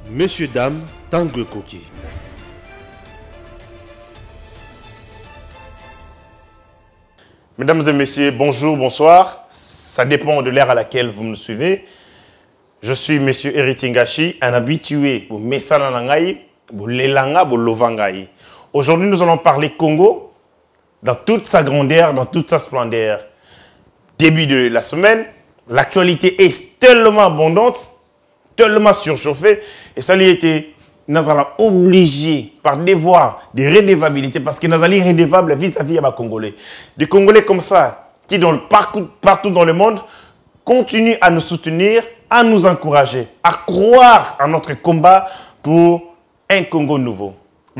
Messieurs, dames, Tangue Koki. Mesdames et messieurs, bonjour, bonsoir. Ça dépend de l'ère à laquelle vous me suivez. Je suis Monsieur Héritier Ngachi, un habitué au Messana Nangai, au Lelanga, au Lovangai. Aujourd'hui, nous allons parler Congo dans toute sa grandeur, dans toute sa splendeur. Début de la semaine, l'actualité est tellement abondante, tellement surchauffée, et ça lui a été obligé par devoir de redevabilité, parce que nous allons redevable vis-à-vis des Congolais. Des Congolais comme ça, qui partout dans le monde, continuent à nous soutenir, à nous encourager, à croire à notre combat pour un Congo nouveau.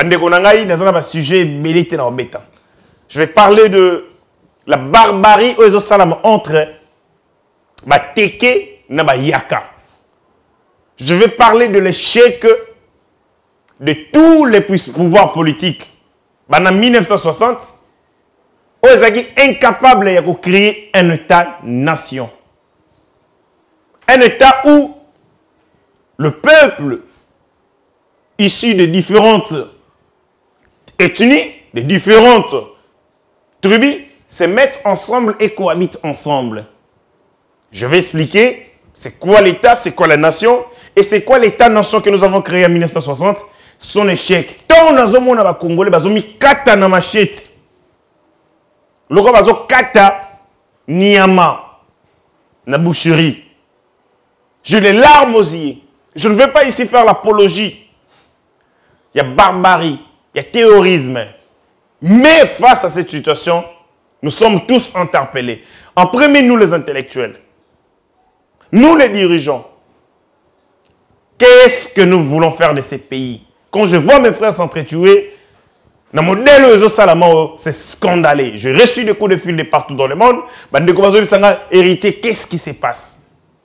Je vais parler de la barbarie entre Teke et Yaka. Je vais parler de l'échec de tous les pouvoirs politiques. En 1960, ils étaient incapables de créer un État-nation. Un État où le peuple, issu de différentes ethnies, de différentes tribus, se mettent ensemble et cohabitent ensemble. Je vais expliquer c'est quoi l'État, c'est quoi la nation, et c'est quoi l'État-nation que nous avons créé en 1960, son échec. Tant nous avons mis Congolais, nous avons mis kata na machette. Nous avons mis kata Niama na boucherie. Je les larmes aux yeux. Je ne vais pas ici faire l'apologie. Il y a barbarie, il y a terrorisme. Mais face à cette situation, nous sommes tous interpellés. En premier, nous les intellectuels. Nous les dirigeants. Qu'est-ce que nous voulons faire de ces pays? Quand je vois mes frères s'entretuer, dans mon modèle c'est scandaleux. J'ai reçu des coups de fil de partout dans le monde. Héritier, qu'est-ce qui se passe?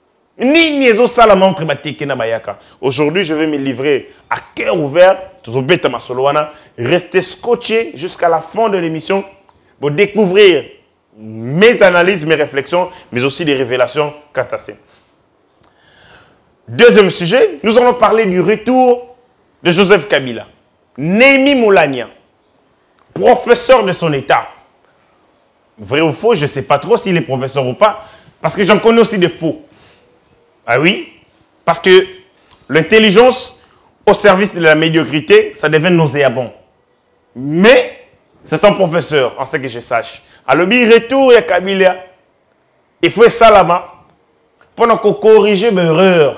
Aujourd'hui, je vais me livrer à cœur ouvert. Restez scotchés jusqu'à la fin de l'émission pour découvrir mes analyses, mes réflexions, mais aussi des révélations catastrophiques. Deuxième sujet, nous allons parler du retour de Joseph Kabila. Némi Moulania, professeur de son État. Vrai ou faux, je ne sais pas trop s'il est professeur ou pas, parce que j'en connais aussi des faux. Ah oui, parce que l'intelligence au service de la médiocrité, ça devient nauséabond. Mais c'est un professeur, en ce que je sache. Alors, il retour à Kabila. Il faut ça là-bas. Pendant qu'on corrige mes erreurs,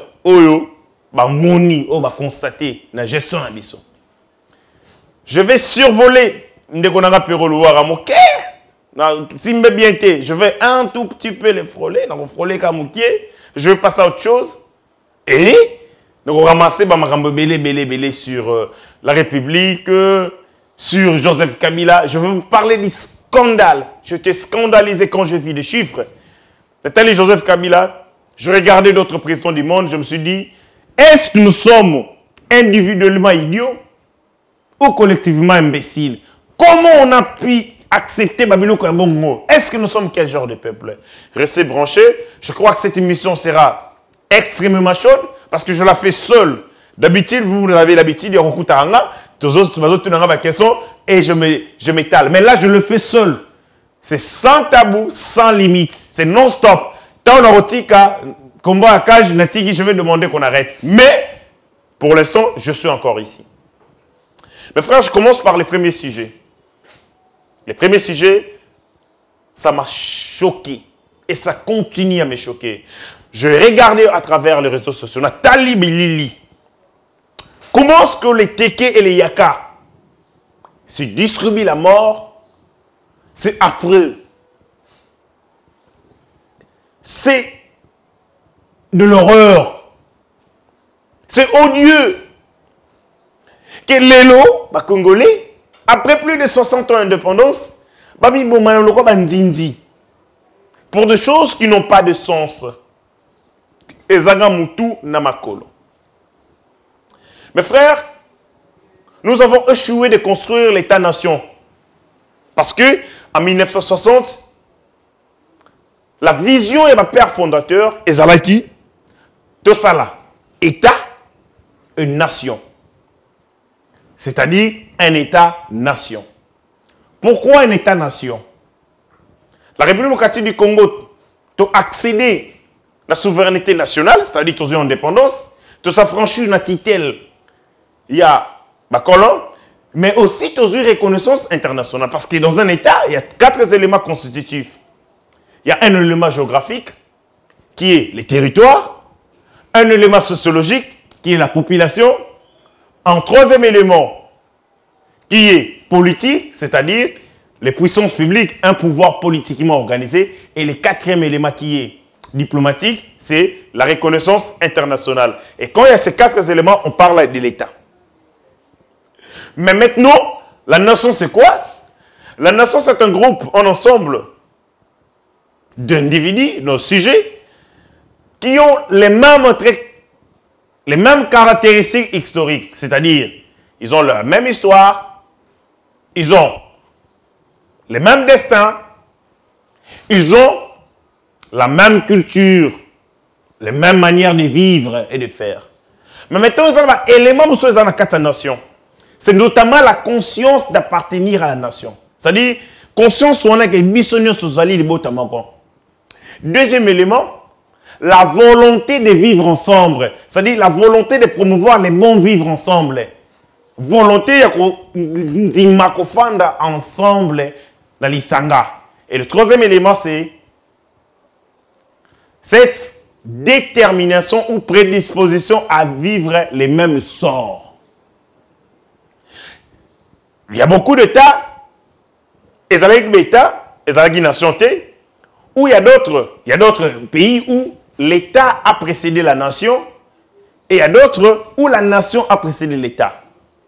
constater la gestion de l'issue. Je vais survoler je vais un tout petit peu les frôler, je vais passer à autre chose et nous ramasser sur la République, sur Joseph Kabila. Je vais vous parler du scandale. Je t'ai scandalisé quand je vis les chiffres. C'est-à-dire Joseph Kabila. Je regardais d'autres présidents du monde, je me suis dit, est-ce que nous sommes individuellement idiots ou collectivement imbéciles? Comment on a pu accepter Babylone comme bon mot? Est-ce que nous sommes quel genre de peuple? Restez branchés. Je crois que cette émission sera extrêmement chaude parce que je la fais seule. D'habitude, vous avez l'habitude, il y a beaucoup de questions et je m'étale. Mais là, je le fais seul. C'est sans tabou, sans limite. C'est non-stop. Tant on combat à cage, je vais demander qu'on arrête. Mais, pour l'instant, je suis encore ici. Mes frères, je commence par les premiers sujets. Les premiers sujets, ça m'a choqué. Et ça continue à me choquer. Je regardais à travers les réseaux sociaux. Nathalie Bilili. Comment est-ce que les Teke et les Yaka se distribuent la mort? C'est affreux. C'est de l'horreur. C'est odieux. Que l'élo, Congolais, après plus de 60 ans d'indépendance, pour des choses qui n'ont pas de sens. Mes frères, nous avons échoué de construire l'État-nation. Parce que, en 1960, la vision et ma père fondateur, Ezalaki, Tosala, État, une nation. C'est-à-dire un État-nation. Pourquoi un État-nation? La République démocratique du Congo a accédé à la souveraineté nationale, c'est-à-dire à l'indépendance, de s'affranchir d'un titel, il y a des colons, mais aussi de une reconnaissance internationale. Parce que dans un État, il y a 4 éléments constitutifs. Il y a un élément géographique, qui est les territoires, un élément sociologique, qui est la population, un 3e élément, qui est politique, c'est-à-dire les puissances publiques, un pouvoir politiquement organisé, et le 4e élément qui est diplomatique, c'est la reconnaissance internationale. Et quand il y a ces 4 éléments, on parle de l'État. Mais maintenant, la nation, c'est quoi? La nation, c'est un groupe, un ensemble d'individus, nos sujets, qui ont les mêmes traits, les mêmes caractéristiques historiques. C'est-à-dire, ils ont la même histoire, ils ont les mêmes destins, ils ont la même culture, les mêmes manières de vivre et de faire. Mais maintenant, il y a un élément dans la nation. C'est notamment la conscience d'appartenir à la nation. C'est-à-dire, conscience où on a que bisogno sociali de botamako. Deuxième élément, la volonté de vivre ensemble. C'est-à-dire la volonté de promouvoir les bons vivre ensemble. Volonté de makofanda ensemble dans l'Isanga. Et le 3e élément, c'est cette détermination ou prédisposition à vivre les mêmes sorts. Il y a beaucoup d'États, et où il y a d'autres pays où l'État a précédé la nation, et il y a d'autres où la nation a précédé l'État.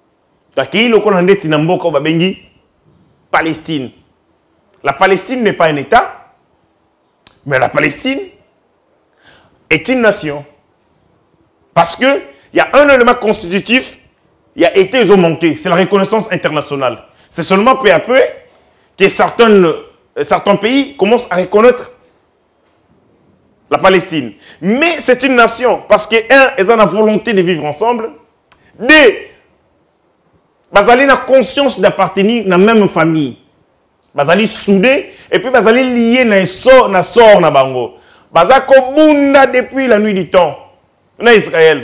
Palestine. La Palestine n'est pas un État, mais la Palestine est une nation. Parce qu'il y a un élément constitutif, il y a été, ils ont manqué, c'est la reconnaissance internationale. C'est seulement peu à peu que certains pays commencent à reconnaître la Palestine. Mais c'est une nation, parce que, ils ont la volonté de vivre ensemble. 2, ils ont la conscience d'appartenir à la même famille. Ils sont soudés, et puis ils sont liés à la sort na bango. Ils sont depuis la nuit du temps. En Israël,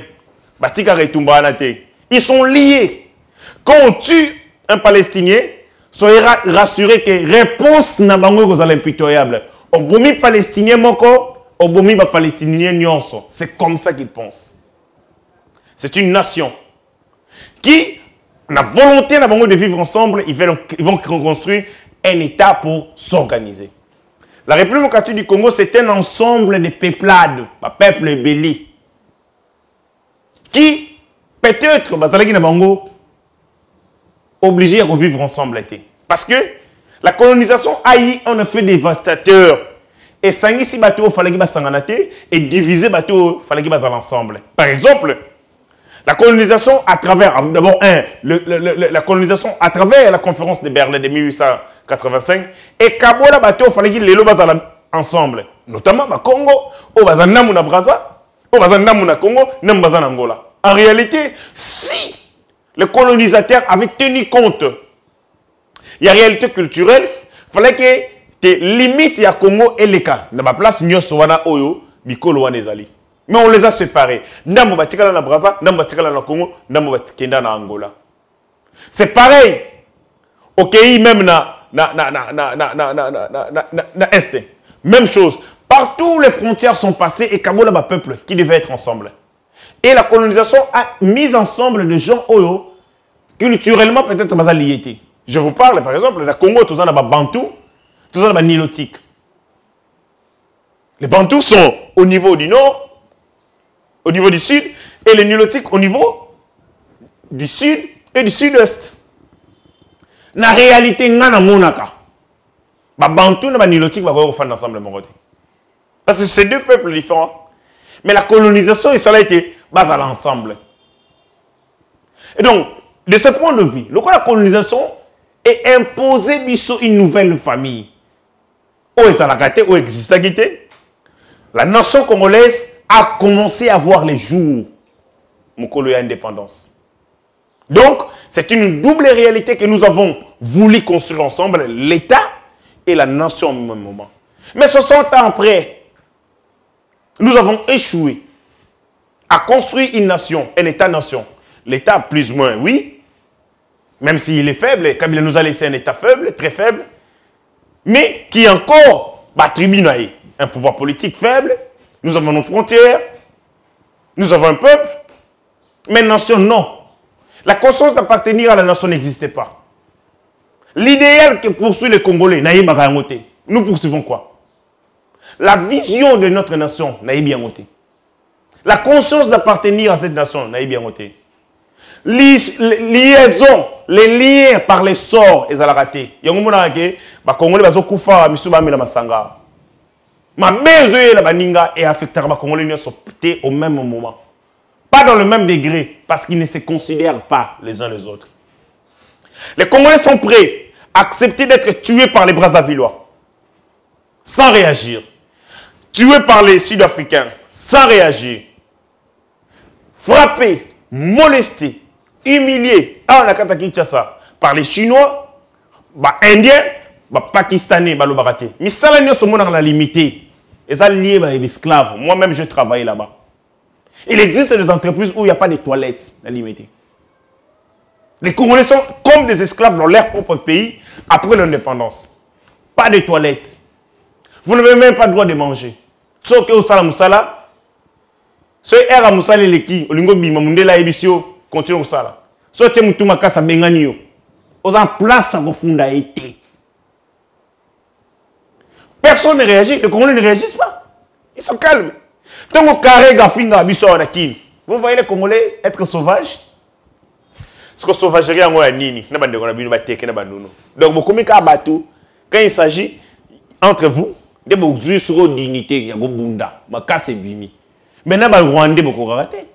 ils sont liés. Quand on tue un Palestinien, soyez rassurés que la réponse na bango est impitoyable. Au bomi Palestinien moko, au bomi Palestinien nyonso. C'est comme ça qu'ils pensent. C'est une nation qui a la volonté na bango de vivre ensemble. Ils vont construire un État pour s'organiser. La République démocratique du Congo, c'est un ensemble de peuplades, un peuple belli, qui peut-être, obligés à vivre ensemble. Parce que la colonisation a eu un effet dévastateur. Et Sangisi Bateau, il fallait qu'il s'enganate, et diviser Bateau, il fallait qu'il ensemble. Par exemple, la colonisation à travers, d'abord, la colonisation à travers la conférence de Berlin de 1885, et Kabola Bateau, il fallait qu'il les ensemble. Notamment, le Congo, au Bazanamu na Braza, au Bazanamu na Congo, nam Bazanangola. En réalité, si les colonisateurs avaient tenu compte, il y a réalité culturelle, il fallait que les limites à Congo et les cas, dans ma place, nous sommes Oyo, Bikolo Wanezali. Mais on les a séparés. Nambo batikala na Braza, nambo batikala na Congo, nambo batikenda na Angola. C'est pareil. Au pays même na Est. Même chose. Partout les frontières sont passées et Kabola ba peuple qui devait être ensemble. Et la colonisation a mis ensemble des gens Oyo, culturellement peut-être pas liés. Je vous parle par exemple, le Congo, tout ça na ba Bantou, tout ça na ba Nilotique. Les Bantous sont au niveau du nord, au niveau du sud, et les Nilotiques au niveau du sud et du sud-est. Na réalité, ngana monaka. Ba Bantou na ba Nilotique va faire ensemble mon côté. Parce que c'est deux peuples différents. Mais la colonisation, et ça a été basé à l'ensemble. Et donc, de ce point de vue, la colonisation est imposée une nouvelle famille. Où existe la nation congolaise a commencé à voir les jours. mokolo ya indépendance. Donc, c'est une double réalité que nous avons voulu construire ensemble, l'État et la nation au même moment. Mais 60 ans après, nous avons échoué à construire une nation, un État-nation. L'État, plus ou moins, oui, même s'il est faible, Kabila nous a laissé un État faible, très faible, mais qui encore attribue un pouvoir politique faible. Nous avons nos frontières, nous avons un peuple, mais une nation, non. La conscience d'appartenir à la nation n'existait pas. L'idéal que poursuit les Congolais, nous poursuivons quoi? La vision de notre nation, la conscience d'appartenir à cette nation, les liaisons, les liens par les sorts, ils ont raté. Il y a un moment où les Congolais sont koufa, masanga. Ma besoin la baninga et affectera les Congolais au même moment. Pas dans le même degré, parce qu'ils ne se considèrent pas les uns les autres. Les Congolais sont prêts à accepter d'être tués par les Brazzavillois, sans réagir. Tués par les Sud-Africains, sans réagir. Frappés, molestés, humiliés, par les Chinois, les Indiens, les Pakistanais, les Baratés. Mais ça, la limité. Et ça, lié aux esclaves. Moi-même, je travaille là-bas. Il existe des entreprises où il n'y a pas de toilettes, la limité. Les Congolais sont comme des esclaves dans leur propre pays après l'indépendance. Pas de toilettes. Vous n'avez même pas le droit de manger. Sauf que au Sala Moussala, ce est à Moussala Leki, au Lingo Bima Mundela Ebisio, continue au Sala. Sauf que Moutouma Kassa Benganio. Aux en place à Gofunda été. Personne ne réagit, les Congolais ne réagissent pas. Ils sont calmes. Tant que carré Gafinga Abisso Anakin. Vous voyez les Congolais être sauvages? Ce que sauvagerie en moi nini, na bande kona binu ba teke na banduno. Donc beaucoup mika bateau quand il s'agit entre vous de beaucoup sur dignité ya go bunda, makase bimi. Maintenant ba Rwandais beaucoup raté.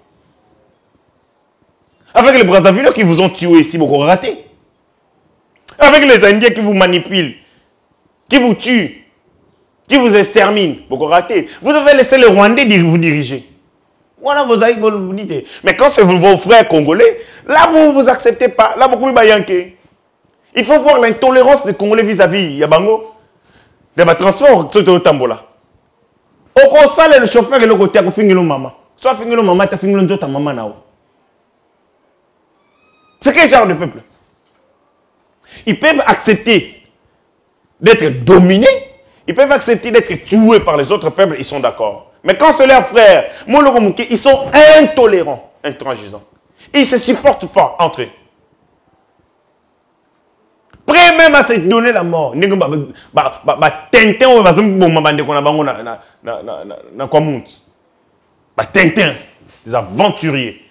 Avec les Brazzaville qui vous ont tué ici beaucoup raté. Avec les Indiens qui vous manipulent, qui vous tuent, qui vous exterminent, beaucoup raté. Vous avez laissé les Rwandais vous diriger. Voilà vos aïeux, vous dites. Mais quand c'est vos frères congolais, là vous ne vous acceptez pas. Là beaucoup de il faut voir l'intolérance des Congolais vis-à-vis Yabango. De ma transport sur le tambola. Au conseil le chauffeur et le côté à finir maman. Soit finir maman, tu finir ta maman là. C'est quel genre de peuple? Ils peuvent accepter d'être dominés. Ils peuvent accepter d'être tués par les autres peuples, ils sont d'accord. Mais quand c'est leurs frères, ils sont intolérants, intransigeants. Ils ne se supportent pas entre eux. Prêts même à se donner la mort. Tintin, des aventuriers.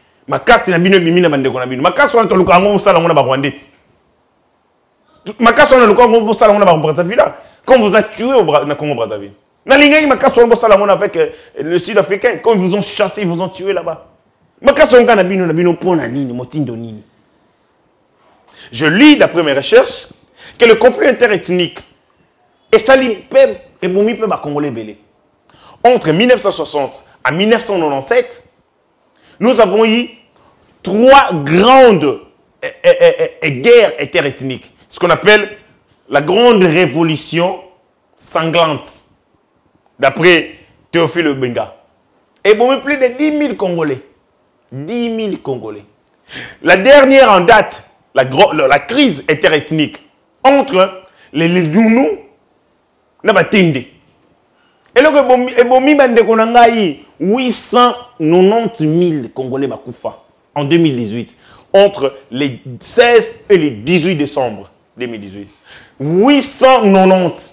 Quand on vous a tué au Congo-Brazzaville. Avec le Sud-Africain, quand ils vous ont chassé, ils vous ont tué là-bas. Je lis, d'après mes recherches, que le conflit interethnique est sali et boumi pe Congolais belé. Entre 1960 à 1997, nous avons eu 3 grandes guerres interethniques. Ce qu'on appelle la grande révolution sanglante. D'après Théophile Benga. Et bon, plus de 10 000 Congolais. 10 000 Congolais. La dernière en date, la crise interethnique entre les Dounous et les Tende. Et là, il y a 890 000 Congolais Bakoufa en 2018. Entre les 16 et les 18 décembre 2018. 890.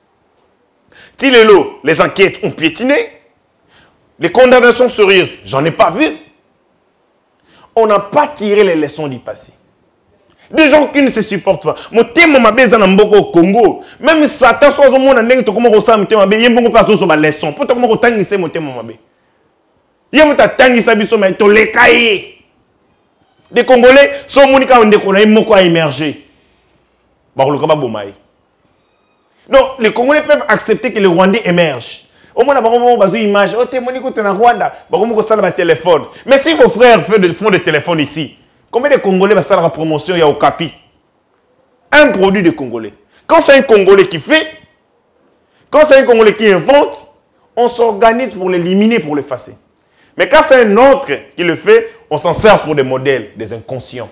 Les enquêtes ont piétiné. Les condamnations sérieuses, j'en ai pas vu. On n'a pas tiré les leçons du passé. Des gens qui ne se supportent pas. Mon thème m'a besoin au Congo. Même Satan soit au monde en nègre, comment on s'en met il y a beaucoup de personnes sur ma leçon. Pour comment on t'enguisse mon thème m'a besoin. Il y a beaucoup de t'enguisse à biso mais to les cahiers. Les Congolais sont monika on décolle moko a émergé. Bah le kaba bomaï. Donc, les Congolais peuvent accepter que les Rwandais émergent. Au moins, on a une image. Oh, témoignez que tu es en Rwanda. On a un téléphone. Mais si vos frères font des téléphones ici, combien de Congolais vont faire la promotion? Il y a au Capi. Un produit de Congolais. Quand c'est un Congolais qui fait, quand c'est un Congolais qui invente, on s'organise pour l'éliminer, pour l'effacer. Mais quand c'est un autre qui le fait, on s'en sert pour des modèles, des inconscients.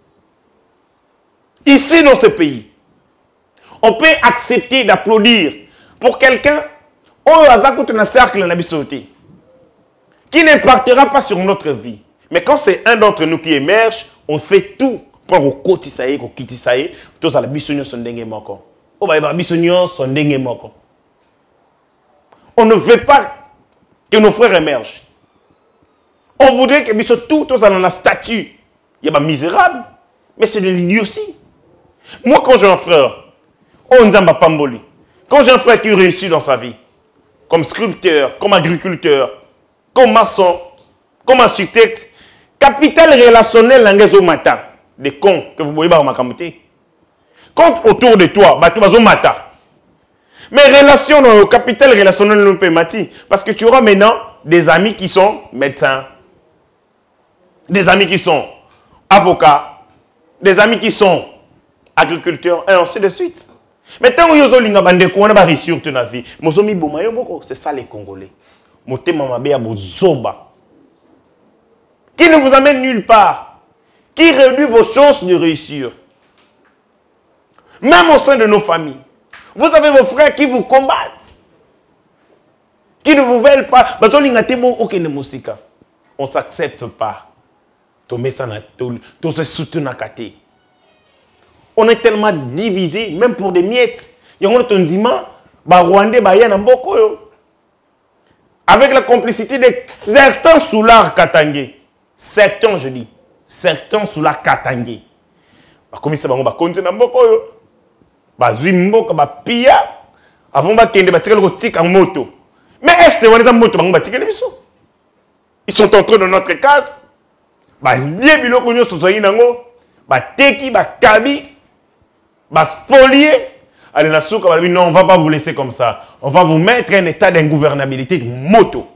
Ici, dans ce pays, on peut accepter d'applaudir pour quelqu'un qui n'impactera pas sur notre vie. Mais quand c'est un d'entre nous qui émerge, on fait tout pour au côté ça y est, au kiti ça y est, tous à la bisogno sont dengue moko. Oh bah bisogno sont dengue moko. On ne veut pas que nos frères émergent. On voudrait que biso tout tous dans la statue. Il y a misérable, mais c'est de l'idiotie. Moi quand j'ai un frère, on Nzamba Pamboli. Quand j'ai un frère qui réussit dans sa vie, comme sculpteur, comme agriculteur, comme maçon, comme architecte, capital relationnel languezo matin, des cons que vous voyez par ma camoté. Quand autour de toi, bah tu vas au matin. Mais relation dans le capital relationnel non peut mati, parce que tu auras maintenant des amis qui sont médecins, des amis qui sont avocats, des amis qui sont agriculteurs, et ainsi de suite. Mais tant que vous avez réussi sur toute la vie, c'est ça les Congolais. Qui ne vous amène nulle part, qui réduit vos chances de réussir. Même au sein de nos familles, vous avez vos frères qui vous combattent, qui ne vous veulent pas. On ne s'accepte pas. On est tellement divisé, même pour des miettes. Avec la complicité de certains soulards katangé. Certains, je dis. Certains soulards katangé. Comme ça, on va continuer à avant de moto. Mais est-ce que ils sont entrés dans notre case? Allez, non, on ne va pas vous laisser comme ça. On va vous mettre un état d'ingouvernabilité de moto.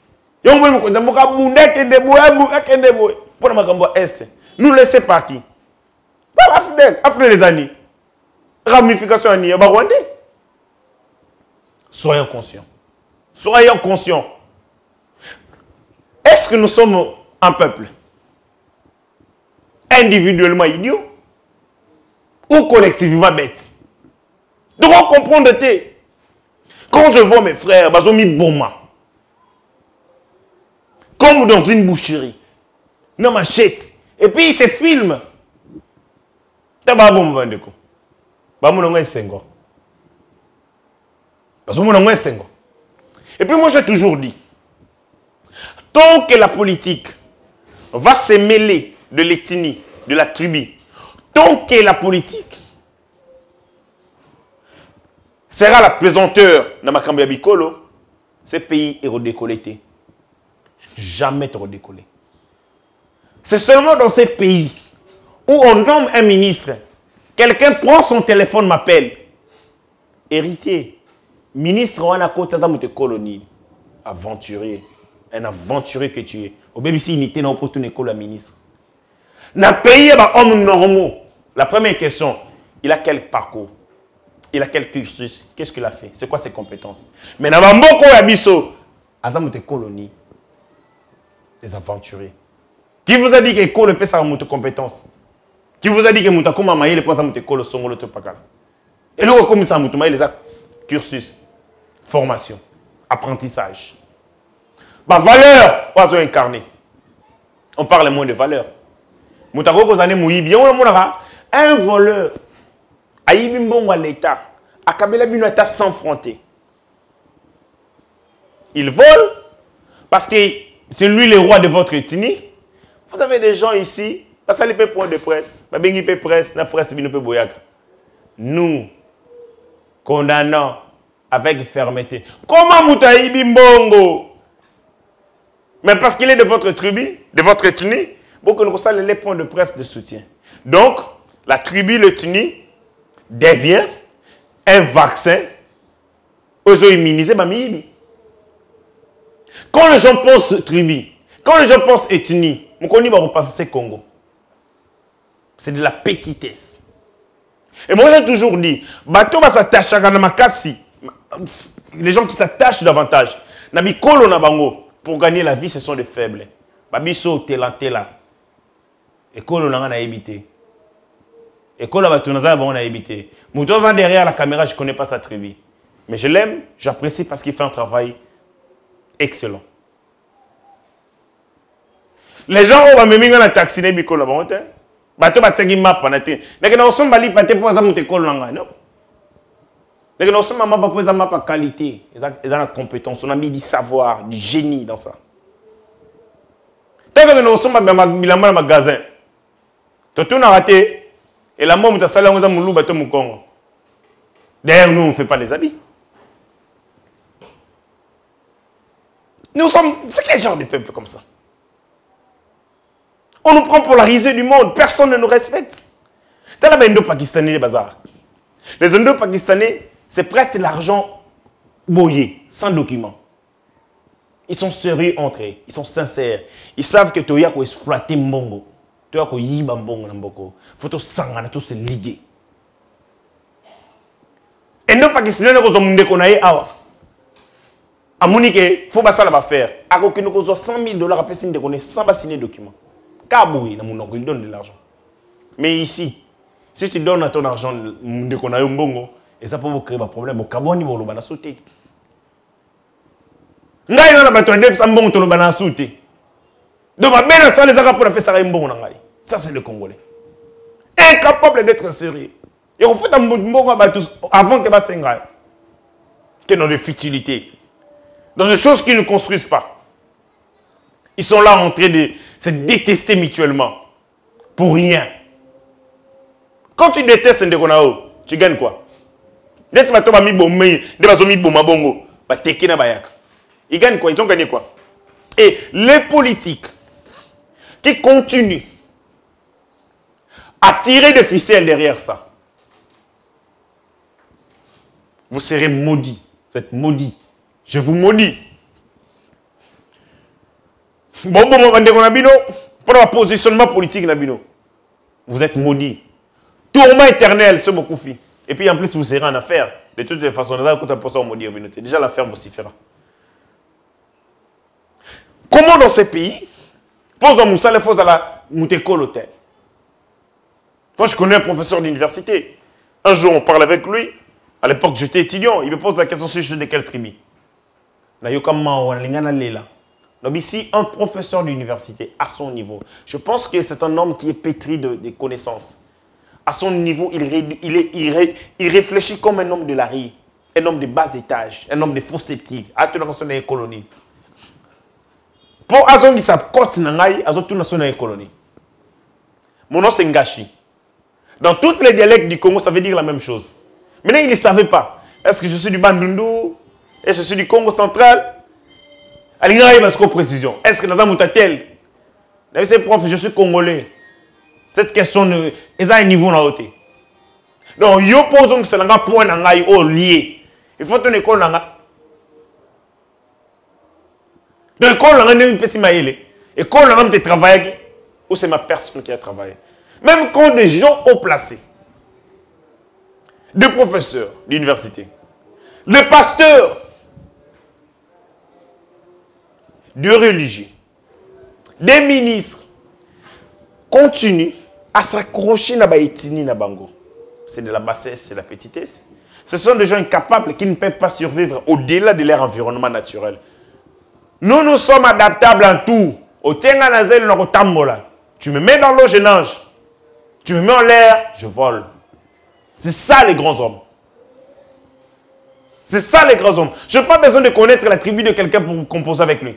Nous laissez par qui? Par Afdel, après les années. Ramification à Nia Rwandais. Soyons conscients. Soyons conscients. Est-ce que nous sommes un peuple individuellement idiot ou collectivement bête? Donc on comprend de thé. Quand je vois mes frères, Bazomi Boma, comme dans une boucherie, une machette, et puis ils se filment. Et puis moi j'ai toujours dit, tant que la politique va se mêler de l'ethnie, de la tribu, tant que la politique sera la pesanteur dans ma Kambia Bikolo, ce pays est redécollé. Jamais te redécoller. C'est seulement dans ces pays où on nomme un ministre, quelqu'un prend son téléphone, m'appelle. Héritier, ministre, on a côté de colonie. Aventurier. Un aventurier que tu es. Au BBC, il n'était pas pour tout école à ministre. Dans le pays, il y a un homme normal. La première question, il a quel parcours? Il a quel cursus? Qu'est-ce qu'il a fait? C'est quoi ses compétences? Mais dans le Mboko Yabiso, Azam de colonie. Les aventuriers. Qui vous a dit que l'école peut savoir votre compétence? Qui vous a dit que Moutakuma Maï, les points à l'école sont le Topakal? Et là, comme ça, Moutouma, les cursus, formation, apprentissage. Bah, valeur, on va incarner. On parle moins de valeur. Moutako Kozane Mouibi, on a un voleur. Aïbimbongo à l'État. À Kabila Bino État sans frontière. Il vole parce que c'est lui le roi de votre ethnie. Vous avez des gens ici, parce que les point de presse, la presse, la presse, nous condamnons avec fermeté. Comment Moutaï Bimbongo? Mais parce qu'il est de votre tribu, de votre ethnie, beaucoup nous savons les points de presse de soutien. Donc, la tribu, l'ethnie, devient un vaccin aux eaux immunisées. Quand les gens pensent tribu, quand les gens pensent ethnie, on connaît va repenser Congo. C'est de la petitesse. Et moi j'ai toujours dit, bateau va s'attacher à Namakasi. Les gens qui s'attachent davantage, Nabikolo na bango, pour gagner la vie, ce sont des faibles. Babiso tela. Et Kolo n'a évité. Et Kolo va tourner ça, on a évité. Moutosan derrière la caméra, je ne connais pas sa tribu. Mais je l'aime, j'apprécie parce qu'il fait un travail excellent. Les gens vont me mettre dans taxi, ne bikolo ba hote. Bato ba tegi map na te. Neke na osomba li pate po za mute kolo nga, non. Neke na osomba map po za map qualité, ils ont la compétence, on a mis du savoir, du génie dans ça. Tant que nous osomba bilamba na magasin. Toto na raté et la mom ta sala ngoza mulu bato mu Congo. D'ailleurs nous on fait pas des habits. Nous sommes c'est quel genre de peuple comme ça? On nous prend pour la risée du monde. Personne ne nous respecte. Dans les Indo-Pakistanais, les bazars. Les Indo-Pakistanais, c'est prêter l'argent boyé, sans document. Ils sont sérieux entre eux. Ils sont sincères. Ils savent que tu as exploité Mbongo. Tu as yiba Mbongo Namboko. Il faut que tu se liguer. Indo-Pakistanais, ils ont monde qu'on a eu awa. À Monique, il faut pas ça la faire. À quoi que nous avons $100 000 à payer de connaître sans signer document. Kaboué, il donne de l'argent. Mais ici, si tu donnes à ton argent de qu'on a eu un bongo, et ça peut vous créer un problème, au Kabouani, vous allez sauter. Vous allez sauter. Donc, ça les a pour la paix, ça ça, c'est le Congolais. Incapable d'être sérieux. Et on fait un bongo avant que ça s'engage. Que dans des futilités. Dans des choses qui ne construisent pas. Ils sont là en train de se détester mutuellement. Pour rien. Quand tu détestes un déconao, tu gagnes quoi? Ils gagnent quoi? Ils ont gagné quoi? Et les politiques qui continuent à tirer des ficelles derrière ça, vous serez maudits. Vous êtes maudits. Je vous maudis. Bon, pour le positionnement politique, vous êtes maudits. Tourment éternel, c'est beaucoup fait. Et puis en plus, vous serez en affaire. De toutes les façons, déjà l'affaire vous suffira. Comment dans ces pays, pose Moussa les choses à la Moutéko l'hôtel. Moi, je connais un professeur d'université. Un jour, on parle avec lui. À l'époque, j'étais étudiant. Il me pose la question si je suis de quelle tribu. Donc ici, un professeur d'université, à son niveau, je pense que c'est un homme qui est pétri de connaissances. À son niveau, il réfléchit comme un homme de la rue, un homme de bas étage, un homme de faux sceptique. À toute nation des colonies. Pour Azongi sa côte nangai, à toute nation des colonies. Mon nom c'est Ngashi. Dans tous les dialectes du Congo, ça veut dire la même chose. Maintenant, il ne savait pas. Est-ce que je suis du Bandundu? Est-ce que je suis du Congo central? Précision. Est-ce que dans un tel? Prof, je suis congolais. Cette question est à un niveau na haute. Donc, yo posons que c'est un point au lié. Il faut une école nanga. Donc, l'école nanga n'est pas si maïle. École nanga te travaille ou c'est ma personne qui a travaillé. Même quand des gens haut placés, des professeurs d'université, le pasteur, de religieux, des ministres continuent à s'accrocher à Baïtini na Bango. C'est de la bassesse, c'est de la petitesse. Ce sont des gens incapables qui ne peuvent pas survivre au-delà de leur environnement naturel. Nous sommes adaptables en tout. Tu me mets dans l'eau, je nage. Tu me mets en l'air, je vole. C'est ça les grands hommes. C'est ça les grands hommes. Je n'ai pas besoin de connaître la tribu de quelqu'un pour composer avec lui.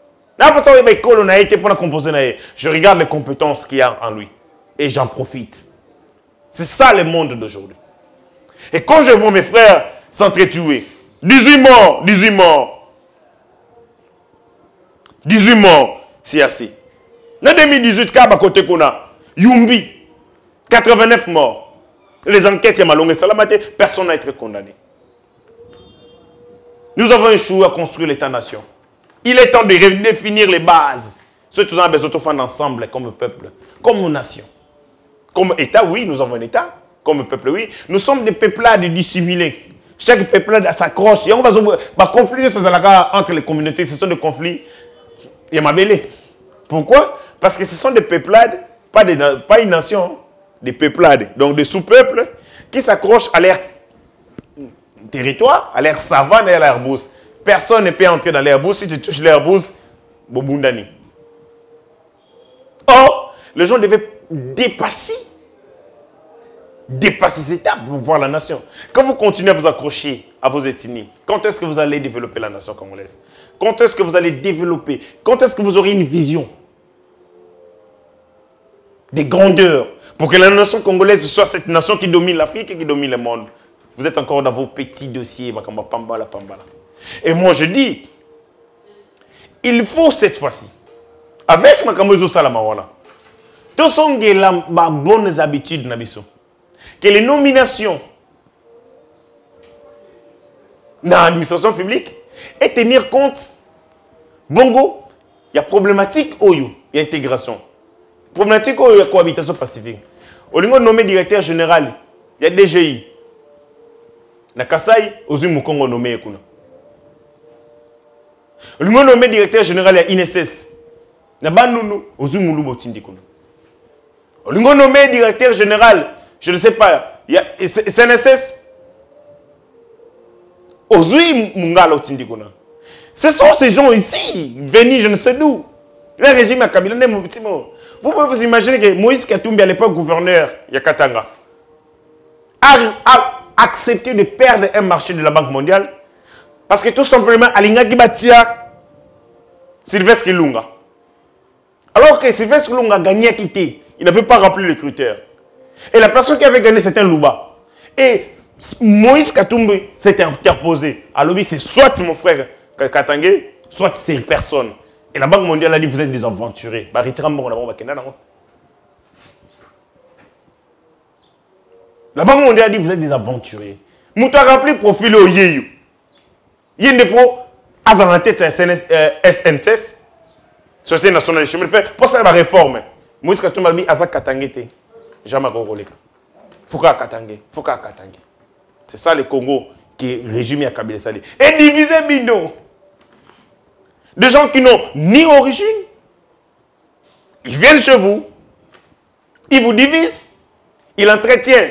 Je regarde les compétences qu'il y a en lui. Et j'en profite. C'est ça le monde d'aujourd'hui. Et quand je vois mes frères s'entretuer, 18 morts, 18 morts. 18 morts, c'est assez. En 2018, côté qu'on a, Yumbi, 89 morts. Les enquêtes, personne n'a été condamné. Nous avons échoué à construire l'État-nation. Il est temps de redéfinir les bases. Ceux qui ont besoin de faire ensemble comme peuple, comme nation. Comme État, oui, nous avons un État. Comme peuple, oui. Nous sommes des peuplades dissimulés. Chaque peuplade s'accroche. Il y a un conflit entre les communautés. Ce sont des conflits. Il y a ma belle. Pourquoi? Parce que ce sont des peuplades, pas une nation, des peuplades. Donc des sous-peuples qui s'accrochent à leur territoire, à leur savane et à leur brousse. Personne ne peut entrer dans leur brousse. Si tu touches leur brousse, bobundani. Or, les gens devaient dépasser ces étapes pour voir la nation. Quand vous continuez à vous accrocher à vos ethnies, quand est-ce que vous allez développer la nation congolaise? Quand est-ce que vous allez développer? Quand est-ce que vous aurez une vision des grandeurs pour que la nation congolaise soit cette nation qui domine l'Afrique et qui domine le monde? Vous êtes encore dans vos petits dossiers. Et moi je dis, il faut cette fois-ci, avec Makamozo Salamawala, tous sont les bonnes habitudes nabiso. Que les nominations dans l'administration publique et tenir compte, bongo, il y a problématique oyo, il y a intégration. Problématique oyo, il y a cohabitation pacifique. Au lieu de nommer directeur général, il y a DGI. Na Kasai, Ozu Mukongo nommé Ekuna. Au lieu de nommer directeur général, il y a INSS. Na Banunu, Ozu Mulubo Tindikuna. Au lieu de nommer directeur général, je ne sais pas, il y a CNSS. Ozui Mungala Tindikuna. Ce sont ces gens ici, venus je ne sais d'où. Le régime à Kabila, vous pouvez vous imaginer que Moïse Katumbi, à l'époque gouverneur, Yakatanga, a accepté de perdre un marché de la Banque mondiale parce que tout simplement, Alinga Gibatia, Sylvestre Ilunga. Alors que Sylvestre Ilunga a gagné à quitter, il n'avait pas rempli les critères. Et la personne qui avait gagné, c'était un Louba. Et Moïse Katumbi s'était interposé. Alors, c'est soit mon frère Katangé, soit c'est personne. Et la Banque mondiale a dit, vous êtes des aventurés. La Banque mondiale a dit, vous êtes des aventurés. Mouta a rempli profil au Yéyou. Il y a une fois, à la tête SNCS, Société nationale de chemin de fer, pour ça, la réforme. Moïse Katumbi a dit, Azak Katangé. Jamais Goroleka. Fouka Katangé. Fouka Katangé. C'est ça le Congo qui est régime à Kabila Salé. Et divisé Bino. Des gens qui n'ont ni origine. Ils viennent chez vous. Ils vous divisent. Ils entretiennent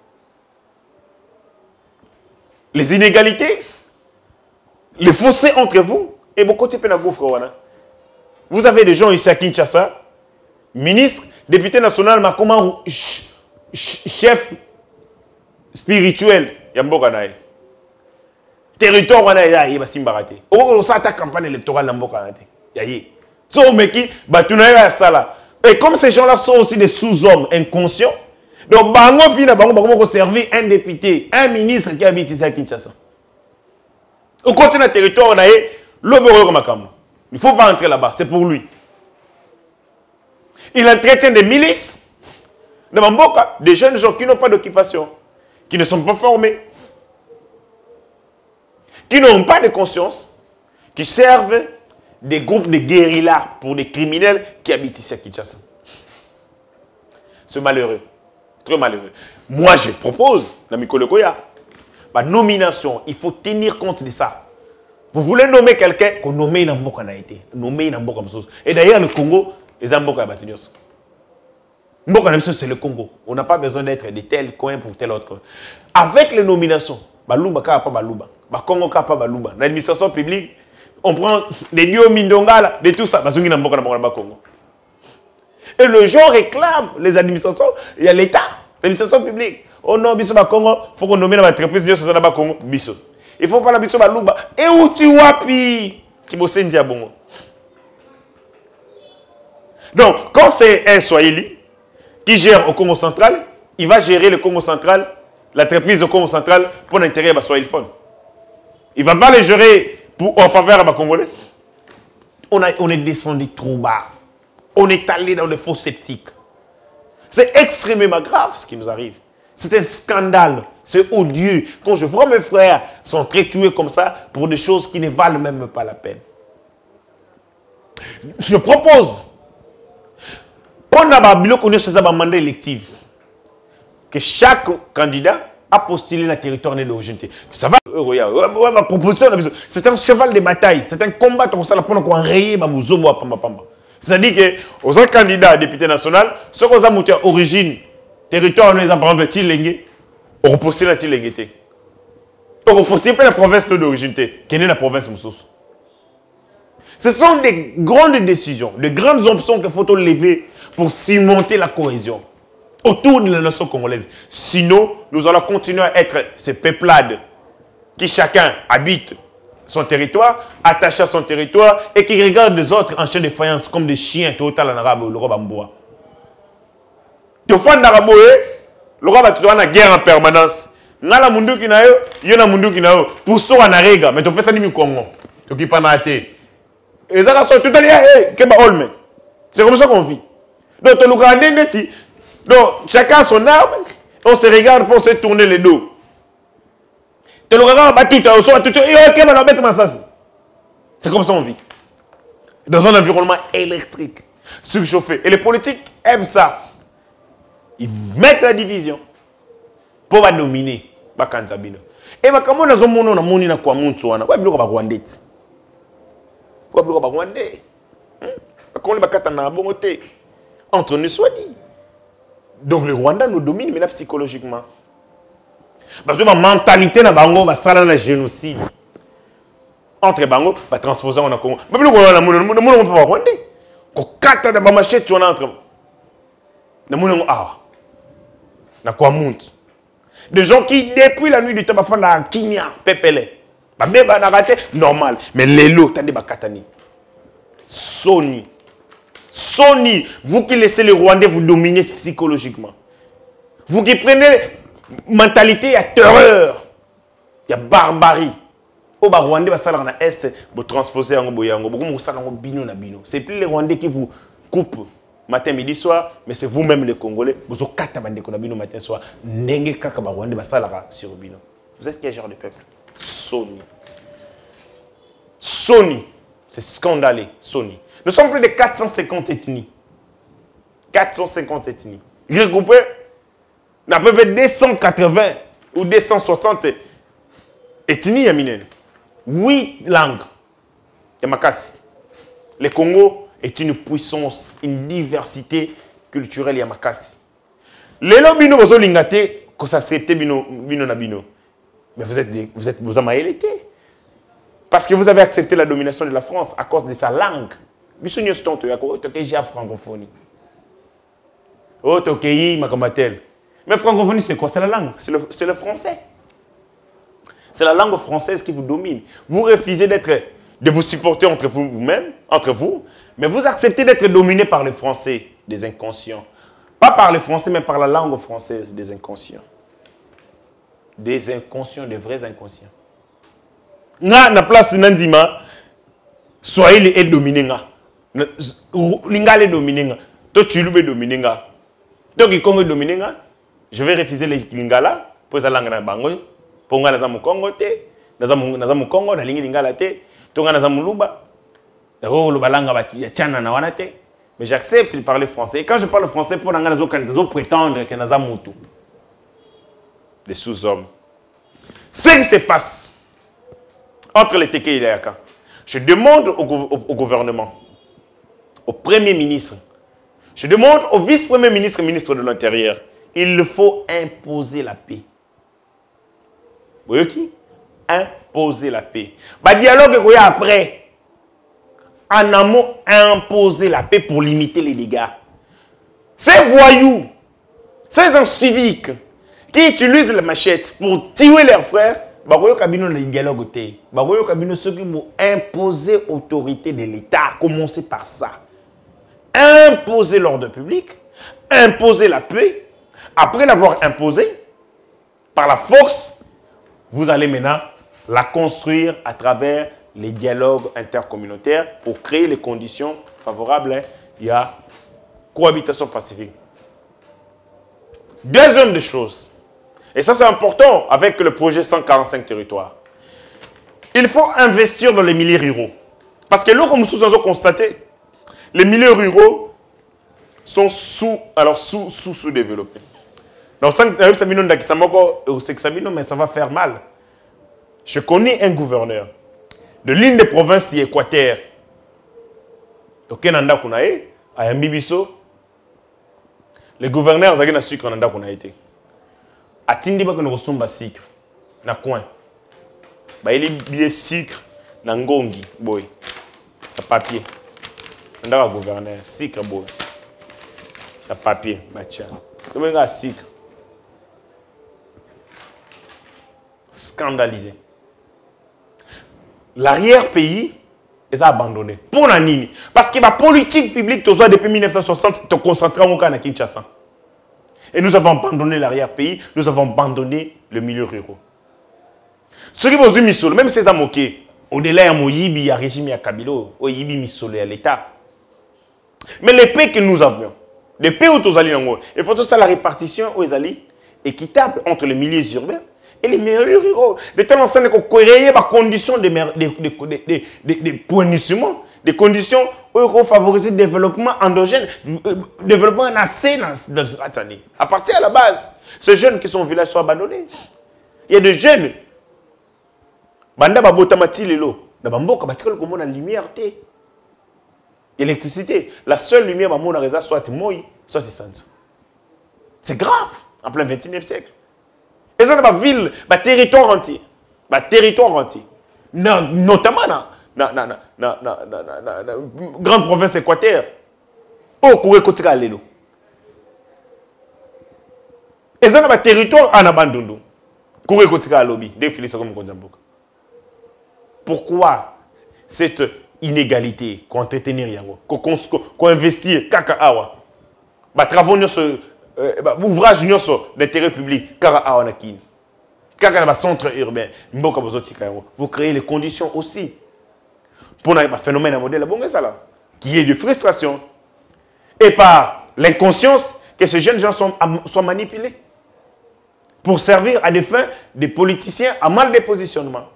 les inégalités. Les fossés entre vous. Et beaucoup de gens. Vous avez des gens ici à Kinshasa. Ministre, député national, mais comment chef spirituel, Yamboka nae. Territoire wana ya basimbarate. O ça ta campagne électorale Yamboka nae. Yaye. So meki batuna ya sala. Et comme ces gens-là sont aussi des sous-hommes inconscients, donc bango fina bango servir un député, un ministre qui habite ici à Kinshasa. Au continent de territoire nae, l'obero makamo. Il ne faut pas entrer là-bas, c'est pour lui. Il entretient des milices, des jeunes gens qui n'ont pas d'occupation, qui ne sont pas formés, qui n'ont pas de conscience, qui servent des groupes de guérillas pour des criminels qui habitent ici à Kinshasa. C'est malheureux, très malheureux. Moi, je propose, Namiko Lekoya, ma nomination, il faut tenir compte de ça. Vous voulez nommer quelqu'un, qu'on nomme Namboka Naïté, nommer Namboka Moussous. Et d'ailleurs, le Congo, les Amboka Batinios. Mboka c'est le Congo. On n'a pas besoin d'être de tel coin pour tel autre coin. Avec les nominations, Balouba pas Balouba, Congo pas Balouba. L'administration publique, on prend des lieux Mindongala, de tout ça, Bazungi Namboka Congo. Et le gens réclame les administrations, il y a l'État, l'administration publique. Oh non, Bisso Congo, il faut qu'on nomme l'entreprise de ce Congo, Bisso. Il ne faut pas la Bisso Balouba. Et où tu wapi qui bosse Ndiabongo. Donc, quand c'est un Swahili qui gère au Congo central, il va gérer le Congo central, l'entreprise du Congo central pour l'intérêt de Swahiliphone. Il ne va pas le gérer en faveur de Congolais. On est descendu trop bas. On est allé dans le faux sceptiques. C'est extrêmement grave ce qui nous arrive. C'est un scandale. C'est odieux. Quand je vois mes frères sont très tués comme ça pour des choses qui ne valent même pas la peine. Je propose, pendant le mandat électif, que chaque candidat a postulé la territoire d'origine. Ça va, ma proposition, c'est un cheval de bataille, c'est un combat pour enrayer ma mouzomo à Pamba. C'est-à-dire que, aux candidats à député national, ceux qui ont monté à origine, territoire, par exemple, Tilengue, on repostule la Tilengue. On repostule pas la province d'origine, qui est la province Moussous. Ce sont des grandes décisions, de grandes options qu'il faut lever pour cimenter la cohésion autour de la nation congolaise. Sinon, nous allons continuer à être ces peuplades qui chacun habite son territoire, attaché à son territoire et qui regardent les autres en chien de faïence comme des chiens total en arabe ou le roi Bamboa. Tu fais un arabe, le roi va en guerre en permanence. Nala mundu ki na yo, yo na mundu ki na yo. Pour ça on a rega, mais tu fais ça ni Congo. Tu qui pas na té. Et ça sont tout à l'heure, que ba olme. C'est comme ça qu'on vit. Donc tu regardes neti. Donc chacun a son arme, on se regarde pour se tourner les dos. Tu regardes ba tout à so tout et OK ba bête massas. C'est comme ça on vit. Dans un environnement électrique, surchauffé. Et les politiques aiment ça. Ils mettent la division pour dominer Bakanzabino. Et comment nous avons moni na kwa muntu wana. Wa biloko ba Rwandais. Wa biloko ba Rwandais. Comment bakata na bongote entre nous soit dit. Donc le Rwanda nous domine mais là psychologiquement. Parce que ma mentalité na bango ba sala na génocide. Entre bango ba transposer en Congo. Ba biloko na mono pas Rwandais. Ko kata na ba machette on entre. Na mono na kwa muntu. Des gens qui, depuis la nuit du temps, font la Kinya, Pepele. Normal. Mais les lots, t'as des bakatani. Sony. Sony, vous qui laissez les Rwandais vous dominer psychologiquement. Vous qui prenez mentalité, il y a terreur. Il y a barbarie. Au Rwandais, va salir en Est, vous transposer en Boyango. C'est plus les Rwandais qui vous coupent. Matin, midi, soir, mais c'est vous-même les Congolais. Vous avez 4 bino matin, soir. Nenge kaka Rwanda basalara sur bino. Vous êtes quel genre de peuple? Sony. Sony. C'est scandaleux. Sony. Nous sommes plus de 450 ethnies. 450 ethnies. Regroupé, à peu près 280 ou 260 ethnies yaminen. 8 langues. Yamakasi. Le Congo est une puissance, une diversité culturelle yamakasi. Les lobino bozo lingate ko s'accepter bino na bino. Mais vous amaélité. Parce que vous avez accepté la domination de la France à cause de sa langue. Biso nyo stonto yako to keja francophonie. Oh to keyi makamatel. Mais francophonie c'est quoi? C'est la langue, c'est le français. C'est la langue française qui vous domine. Vous refusez de vous supporter entre vous-même, entre vous, mais vous acceptez d'être dominé par les Français, des inconscients. Pas par les Français, mais par la langue française, des inconscients. Des inconscients, des vrais inconscients. Na place Nandima, Swahili est dominé. Lingala est dominé. Toi, tu es dominé. Toi, qui Congo est dominé. Je vais refuser les Lingala pour la langue na bango. Pour nga nazamu Congo te, nazamu Congo na lingi Lingala te. Tonga nazamu Luba. Mais j'accepte de parler français. Et quand je parle français, pour prétendre que nous avons tout. Des sous-hommes. Ce qui se passe entre les Teke et les Yaka, je demande au gouvernement, au Premier ministre, je demande au vice-premier ministre, ministre de l'Intérieur, il faut imposer la paix. Vous voyez qui? Imposer la paix. Bah, dialogue qu'il y a après. En amont, imposer la paix pour limiter les dégâts. Ces voyous, ces inciviques qui utilisent la machette pour tuer leurs frères, Baroyo Kabino le dialogue te. Baroyo Kabino ceux qui vont imposer l'autorité de l'État, commencer par ça. Imposer l'ordre public, imposer la paix. Après l'avoir imposé, par la force, vous allez maintenant la construire à travers les dialogues intercommunautaires pour créer les conditions favorables. Il y a cohabitation pacifique. Deuxième des choses, et ça c'est important avec le projet 145 territoires, il faut investir dans les milieux ruraux. Parce que là, comme nous avons constaté, les milieux ruraux sont sous-développés. Donc, mais ça va faire mal. Je connais un gouverneur de l'une des provinces équatoriales. Donc, à Mbibiso, le gouverneur a dit sucre en a été. A tindi ba kono kosomba sucre na coin. Ba ili billet sucre na ngongi boy. Na papier. Ndaka gouverneur sucre boy. Na papier ba tia. Comment nga sucre? Scandalisé. L'arrière-pays est abandonné. Pour la nini. Parce que la politique publique, depuis 1960, est concentrée à Kinshasa. Et nous avons abandonné l'arrière-pays, nous avons abandonné le milieu rural. Ce qui vous misolo, même ces amoqués, au-delà de il y a régime à Kabilo, il y a misolo à l'État. Mais les pays que nous avions, les pays où nous allions, il faut que la répartition où ils équitable entre les milieux urbains et les milieux ruraux. De telle façon qu'on crée des conditions de punissement, des conditions où on favorise le développement endogène, développement assez à partir de la base. Ces jeunes qui sont au village sont abandonnés. Il y a des jeunes. Banda babotamati lelo, na bamboka batikolo komona lumière té. Électricité, la seule lumière bamona reza soit moi, soit sante. C'est grave en plein 21e siècle. Et ça dans ma ville, ma territoire entier. Ma territoire entier. Notamment dans grande province équatoriale. Au Kouré Kotika Lelo. Et ça dans ma territoire en abandon. Kouré Kotika Lobby. Défilé ça comme Konjamboka. Pourquoi cette inégalité qu'on entretenir yango, qu'on investir kaka awa, ba travaux sur ouvrage sur d'intérêt public kaka awa nakin, kaka na centre urbain, mboka bozotika yango, vous créez les conditions aussi pour un phénomène à modèle bon ça là, qui est de frustration et par l'inconscience que ces jeunes gens sont manipulés pour servir à des fins des politiciens à mal de positionnement.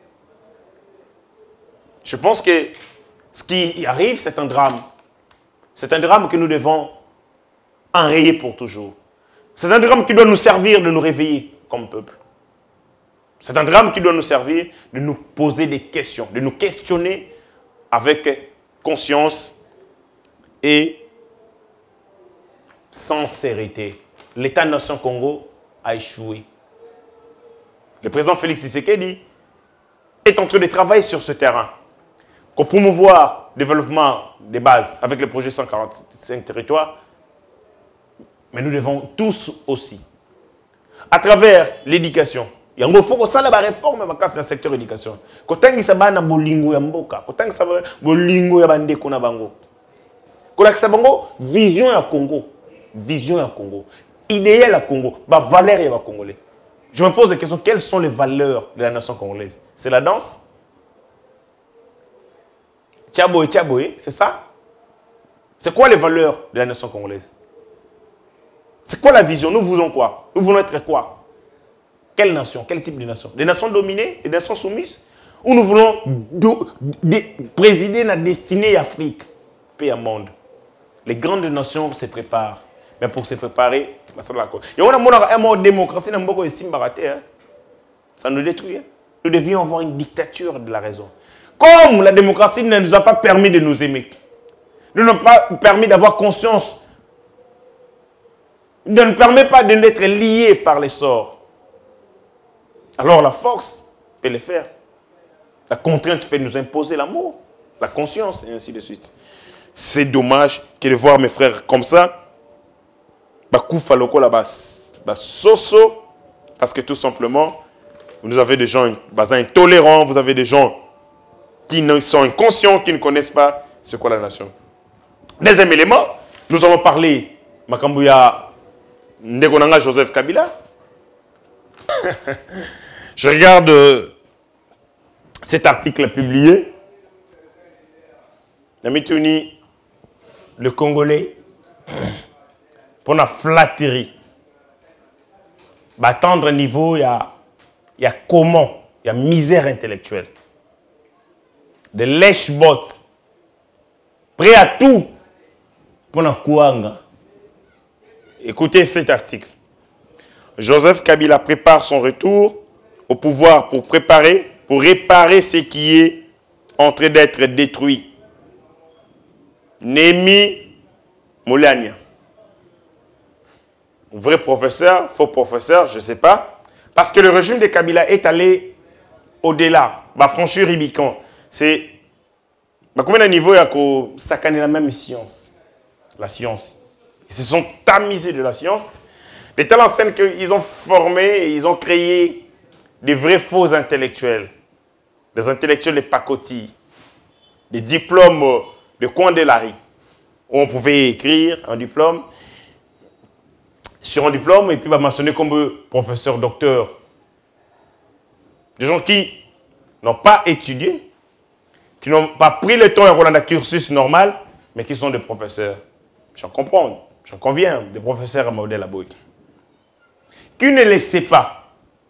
Je pense que ce qui arrive, c'est un drame. C'est un drame que nous devons enrayer pour toujours. C'est un drame qui doit nous servir de nous réveiller comme peuple. C'est un drame qui doit nous servir de nous poser des questions, de nous questionner avec conscience et sincérité. L'État-nation Congo a échoué. Le président Félix Tshisekedi est en train de travailler sur ce terrain. Pour promouvoir le développement des bases avec le projet 145 territoires, mais nous devons tous aussi, à travers l'éducation, il faut que ça la réforme dans le secteur de l'éducation. Quand on a un bolingo ya mboka, quand on a un bolingo ya bande kuna bango, quand on a une vision ya Congo, idéal à Congo, valeur ya Congolais. Je me pose la question, quelles sont les valeurs de la nation congolaise? C'est la danse? Tchaboé, c'est ça? C'est quoi les valeurs de la nation congolaise? C'est quoi la vision? Nous voulons quoi? Nous voulons être quoi? Quelle nation? Quel type de nation? Des nations dominées? Des nations soumises? Ou nous voulons présider la destinée Afrique, pays à monde? Les grandes nations se préparent. Mais pour se préparer, il y a un mot de démocratie, ça nous détruit. Nous devions avoir une dictature de la raison. Comme la démocratie ne nous a pas permis de nous aimer, ne nous a pas permis d'avoir conscience, ne nous permet pas d'être liés par les sorts, alors la force peut le faire. La contrainte peut nous imposer l'amour, la conscience, et ainsi de suite. C'est dommage que de voir mes frères comme ça, parce que tout simplement, vous avez des gens intolérants, vous avez des gens qui sont inconscients, qui ne connaissent pas ce qu'est la nation. Deuxième élément, nous avons parlé, Makambouya Ndekonanga Joseph Kabila. Je regarde cet article publié. Namituni, le Congolais, pour la flatterie, attendre un niveau, il y a comment, il y a misère intellectuelle. De lèche-bottes, prêt à tout Écoutez cet article. Joseph Kabila prépare son retour au pouvoir pour réparer ce qui est en train d'être détruit. Némi Moulania. Vrai professeur, faux professeur, je ne sais pas. Parce que le régime de Kabila est allé au-delà, va franchir Rubicon. C'est combien de niveaux il y a que la même science. La science. Ils se sont tamisés de la science. De telle enseigne qu'ils ont formé, ils ont créé des vrais faux intellectuels. Des intellectuels de pacotille. Des diplômes de coin de la rue. Où on pouvait écrire un diplôme. Sur un diplôme, et puis mentionner comme professeur, docteur. Des gens qui n'ont pas étudié, qui n'ont pas pris le temps de cursus normal, mais qui sont des professeurs. J'en comprends, j'en conviens, des professeurs à modèle à Boïk. Qui ne le sait pas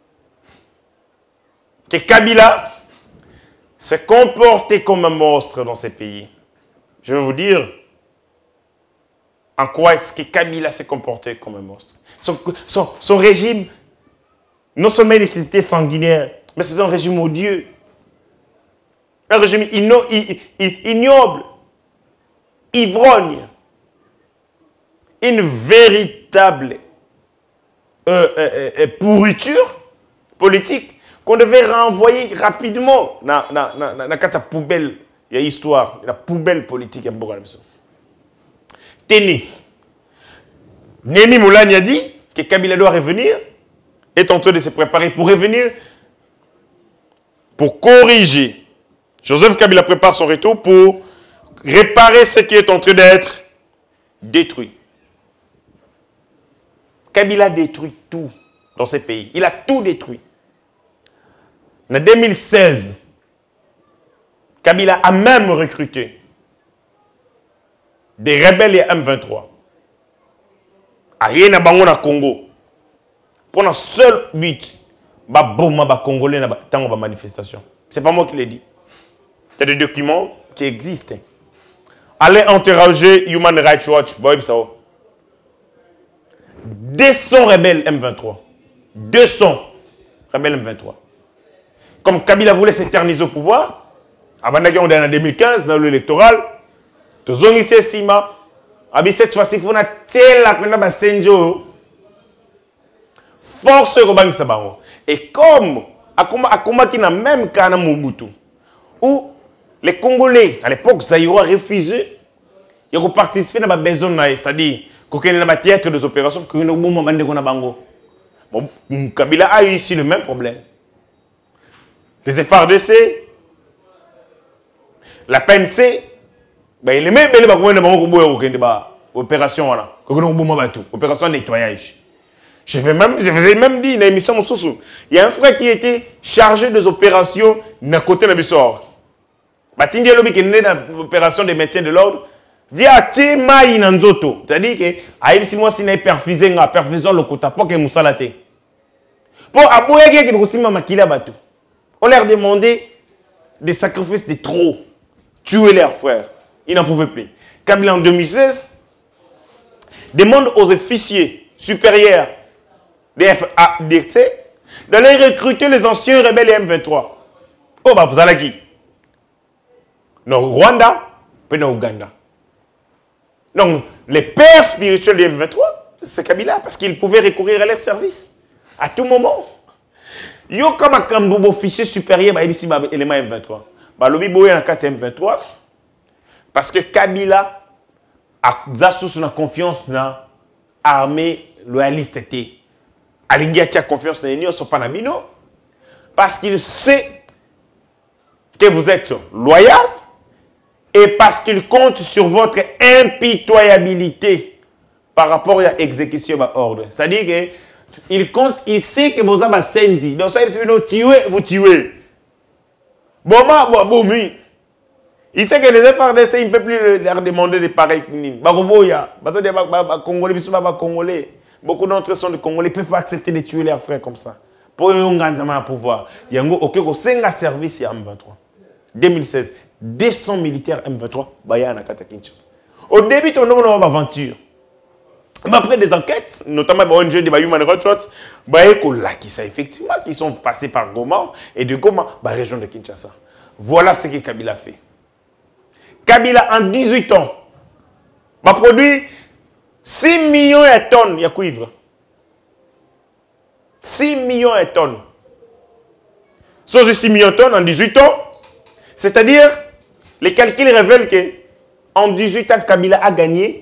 que Kabila se comportait comme un monstre dans ces pays. Je vais vous dire en quoi est-ce que Kabila s'est comporté comme un monstre. Son régime, non seulement il était sanguinaire, mais c'est un régime odieux. Un régime ignoble, ivrogne. Une véritable pourriture politique qu'on devait renvoyer rapidement dans la poubelle. Il y a histoire, la poubelle politique. Téni. Némi Moulani a dit que Kabila doit revenir, est en train de se préparer pour revenir, pour corriger. Joseph Kabila prépare son retour pour réparer ce qui est en train d'être détruit. Kabila détruit tout dans ces pays. Il a tout détruit. En 2016, Kabila a même recruté des rebelles et M23. Rien à Congo. Pour un seul but, Congolais dans la manifestation. Ce n'est pas moi qui l'ai dit. Il y a des documents qui existent. Allez interroger Human Rights Watch. 200 rebelles M23. 200 rebelles M23. Comme Kabila voulait s'éterniser au pouvoir, avant en 2015, dans l'électoral, cette fois-ci, il faut que Senjo force et comme Akuma qui n'a même qu'un Mobutu, où les Congolais, à l'époque, Zaïro a refusé de participer à la besoin, c'est-à-dire qu'il y a un théâtre des opérations, qu'il y a un moment où Kabila a eu ici le même problème. Les FRDC, la PNC, il est même opération opération nettoyage. Je vous ai même dit dans l'émission il y a un frère qui était chargé des opérations d'un côté de l'Abissor. Il y a une opération de maintien de l'ordre via Timaï Nanzoto. C'est-à-dire que si moi si n'a perfusé le quota pour que Moussa l'a té. Pour abouer qui est makila batu. On leur demandait des sacrifices de trop. Tuer leurs frères. Ils n'en pouvaient plus. Kabila en 2016 demande aux officiers supérieurs des FADC d'aller recruter les anciens rebelles et M23. Oh, bah vous allez qui? Non, Rwanda, puis non, Ouganda. Donc, les pères spirituels du M23, c'est Kabila, parce qu'ils pouvaient recourir à leur service à tout moment. Yo, comme un officier supérieur, il y a un élément M23. Bah, le Bibo est en 4 M23, parce que Kabila a une confiance dans l'armée loyaliste. Alingia a confiance dans l'Union, sont pas Nabino, parce qu'il sait que vous êtes loyal et parce qu'il compte sur votre impitoyabilité par rapport à l'exécution de l'ordre. C'est-à-dire qu'il compte, il sait que vous avez sendi. Donc, ça, vous tuez, vous tuez. Bon, oui. Il sait que les FRDC, il ne peut plus leur demander de pareils. Congolais. Beaucoup d'entre eux sont des Congolais, peuvent accepter de tuer leurs frères comme ça. Pour eux, on gagne un pouvoir. Il y a un service à M23. 2016, 200 militaires M23, Bayana Kata Kinshasa. Au début, on a une aventure. Mais après des enquêtes, notamment ONG de Human Rights Watch, ça effectivement, qui sont passés par Goma et de Goma, région de Kinshasa. Voilà ce que Kabila fait. Kabila, en 18 ans, a produit 6 millions de tonnes de cuivre. 6 millions de tonnes. Sur 6 millions de tonnes en 18 ans, c'est-à-dire, les calculs révèlent qu'en 18 ans, Kabila a gagné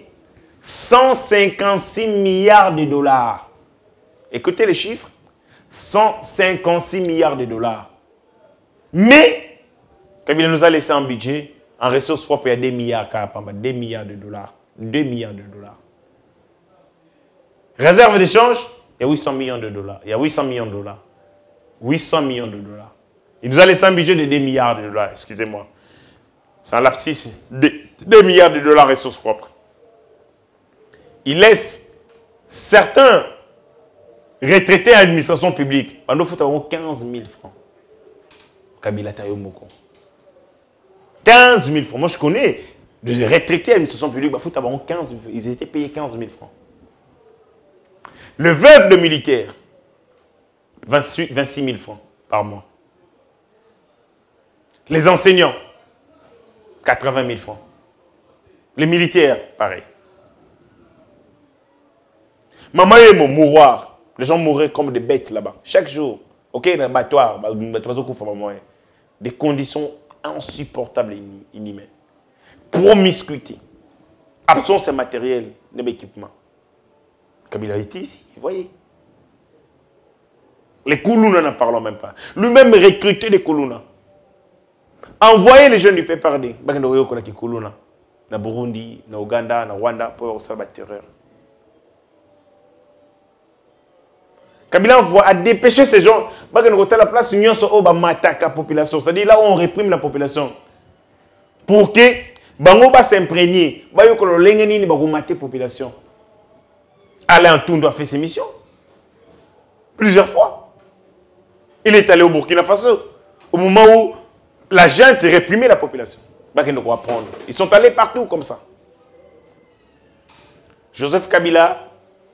156 milliards de dollars. Écoutez les chiffres. 156 milliards de dollars. Mais, Kabila nous a laissé un budget, en ressources propres, il y a 2 milliards, 2 milliards de dollars. 2 milliards de dollars. Réserve d'échange, il y a 800 millions de dollars. Il y a 800 millions de dollars. 800 millions de dollars. Il nous a laissé un budget de 2 milliards de dollars, excusez-moi. C'est un lapsus. 2 milliards de dollars ressources propres. Il laisse certains retraités à l'administration publique. Nous faut 15 000 francs. Kabila Tayomoko. 15 000 francs. Moi, je connais des retraités à l'administration publique. Ils étaient payés 15 000 francs. Le veuve de militaire, 26 000 francs par mois. Les enseignants, 80 000 francs. Les militaires, pareil. Maman et mon mouroir. Les gens mouraient comme des bêtes là-bas. Chaque jour. Ok, dans l'abattoir. Des conditions insupportables et inhumaines. Promiscuité. Absence de matériel, d'équipement. Kabila était ici, vous voyez. Les Koulouna n'en parlons même pas. Lui-même recrutait les Koulouna. Envoyez les jeunes du PPRD. Koulouna. Na Burundi, na Ouganda, na Rwanda, pour faire la terreur. Kabila a dépêché ces gens. La place union sur la population. C'est-à-dire là où on réprime la population. Pour que Bango va s'imprégner. La population. Alain Toundou a fait ses missions. Plusieurs fois. Il est allé au Burkina Faso. Au moment où la gente réprimait la population. Ils sont allés partout comme ça. Joseph Kabila,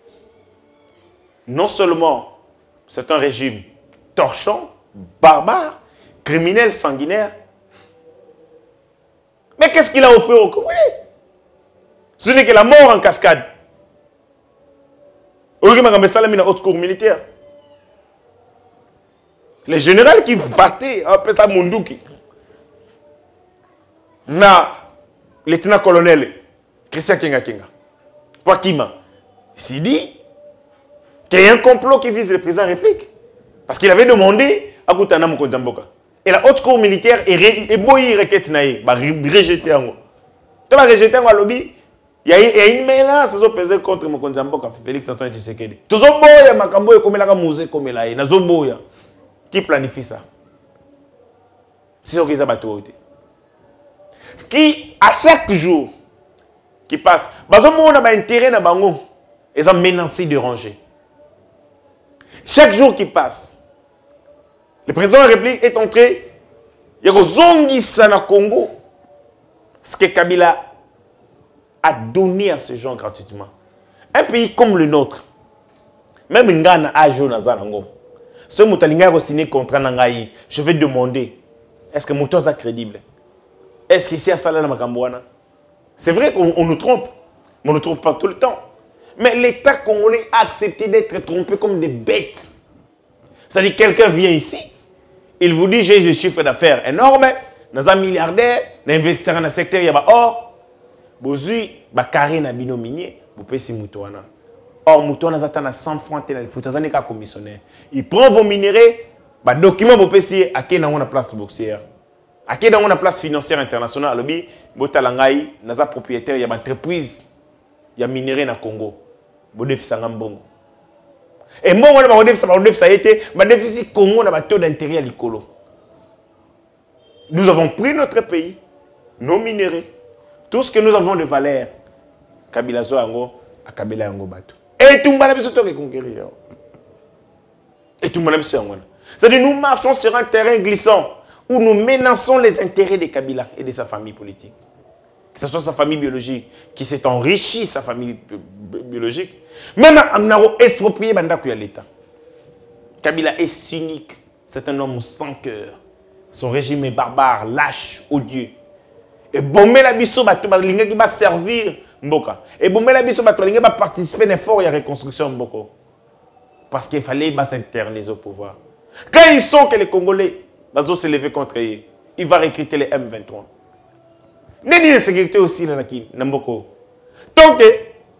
non seulement c'est un régime torchon, barbare, criminel, sanguinaire, mais qu'est-ce qu'il a offert au Congolais? Ce n'est que la mort en cascade. Haute cour militaire. Les généraux qui battaient, appelez ça Munduki. Na, lieutenant-colonel Christian Kenga Kenga. Wakima. Il dit qu'il y a un complot qui vise le président de la République. Parce qu'il avait demandé à Koutana Mokonjamboka. Et la haute cour militaire est boyi requête naïe, rejeté en haut. Tu vas rejeter en haut lobby. Il y a une menace qui pesée contre Mokonjamboka, Félix Antoine Tshisekedi. Tout ça, boya makambo comme la musée comme là, na zoboya. Qui planifie ça? C'est ce qu'ils ont qui, à chaque jour qui passe, ils ont intérêt à bango, ils ont menacé de ranger. Chaque jour qui passe, le président de la République est entré, il y a Zongisa na Congo, ce que Kabila a donné à ce gens gratuitement. Un pays comme le nôtre, même Ngana Ajo Nazalango, ce Moutalinga a signé contre Nangaï, je vais demander, est-ce que Moutoza est crédible? Est-ce qu'ici à Salana Makambouana? C'est vrai qu'on nous trompe, mais on ne nous trompe pas tout le temps. Mais l'État congolais a accepté d'être trompé comme des bêtes. C'est-à-dire quelqu'un vient ici, il vous dit j'ai le chiffre d'affaires énorme, dans un milliardaire, d'investir dans le secteur, il y a or, bozui, bakari na bino minier, vous payez si moutouana. Or, moutouana zata na 100 francs, il faut que commissionnaire. Il prend vos minéraux, bah document vous payez à qui dans la place boursière. À qui dans la place financière internationale, lobby, botalangai, naza propriétaire, il y a une entreprise, il y a minéraux na Congo. Bodef sangambongo. Et moi, ça a été, ma déficit Congo n'a pas taux d'intérêt à l'icolo. Nous avons pris notre pays, nos minéraux, tout ce que nous avons de valeur. Kabila Zoango, à Kabila Yango Bato. Et tout le monde a besoin de conquérir. Et tout le monde a besoin de. C'est-à-dire, nous marchons sur un terrain glissant où nous menaçons les intérêts de Kabila et de sa famille politique. que ce soit sa famille biologique, qui s'est enrichi sa famille biologique, même Amnaro exproprié Bandakou l'État. Kabila est unique. C'est un homme sans cœur. Son régime est barbare, lâche, odieux. Et bomber la biso qui va servir Mboka. Et bomber la biso qui va participer à l'effort et à la reconstruction Mboko. Parce qu'il fallait s'interniser au pouvoir. Quand ils sont que les Congolais vont se lever contre eux, il va recruter les M23. N'est-ce pas sécurité aussi dans Mboko. Tant que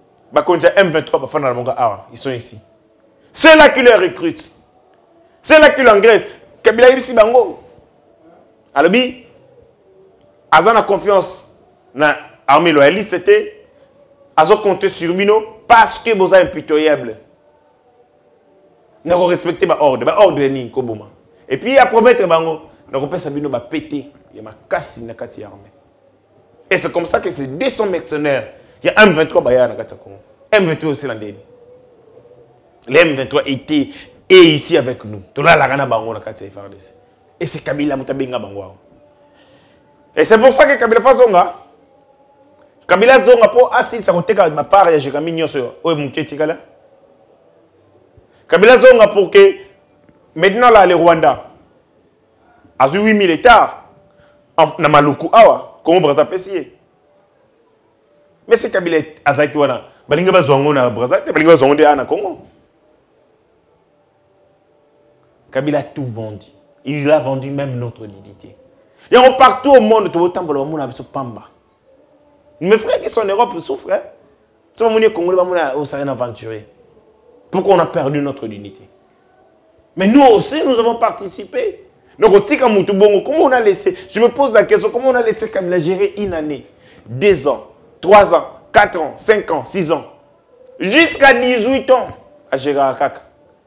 M23 ils sont ici. Ceux-là qui les recrutent. Ceux-là qui l'engraissent. Kabila ici bango. Alors bi Azana confiance dans l'armée loyaliste, c'était Azo compter sur Mino parce que vous êtes impitoyable. Nous avons respecté l'ordre. L'ordre est ni Koboma. Et puis, à promettre, nous avons fait Sabino va péter. Il y a ma casse dans la armée. Et c'est comme ça que c'est 200 mercenaires. Il y a M23 Bayana dans Congo. M23 aussi dans le les M23 étaient ici avec nous. Tout là, la Rana Bango dans le FARDC. Et c'est Kabila Mutabenga Bango. Et c'est pour ça que Kabila Fazonga, Kabila Zonga pour assis sa côté ma part et j'ai mis nyoso o muketikala. Kabila Zonga pour que maintenant là le Rwanda a 8000 hectares na Maluku awa Congo Brazzaville. Mais c'est Kabila azaki wana balinga bazongo na Brazzaville balinga bazongo na Congo. Kabila a tout vendu. Il a vendu même notre dignité. Et on partout au monde, tout autant pour le monde avec ce pamba. Mes frères qui sont en Europe souffrent. C'est pas mon Congolais, on s'est rien aventuré. Pourquoi on a perdu notre dignité? Mais nous aussi, nous avons participé. Donc, comment on a laissé? Je me pose la question, comment on a laissé Kabila gérer une année, 2 ans, 3 ans, 4 ans, 5 ans, 6 ans, jusqu'à 18 ans à gérer Akaka.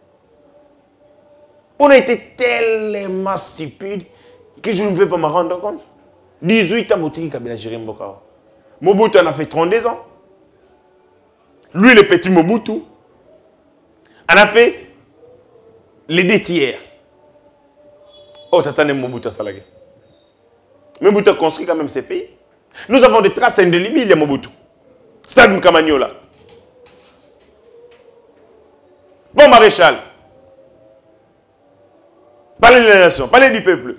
On a été tellement stupide que je ne peux pas me rendre compte. 18 ans, Kabila géré Mboka. Mobutu en a fait 32 ans. Lui, le petit Mobutu, en a fait les 2 tiers. Oh, t'attendais Mobutu à Salagé. Mobutu a construit quand même ces pays. Nous avons des traces indélébiles, il y a Mobutu. Stade Mkamagnola. Bon maréchal. Parlez de la nation, parlez du peuple.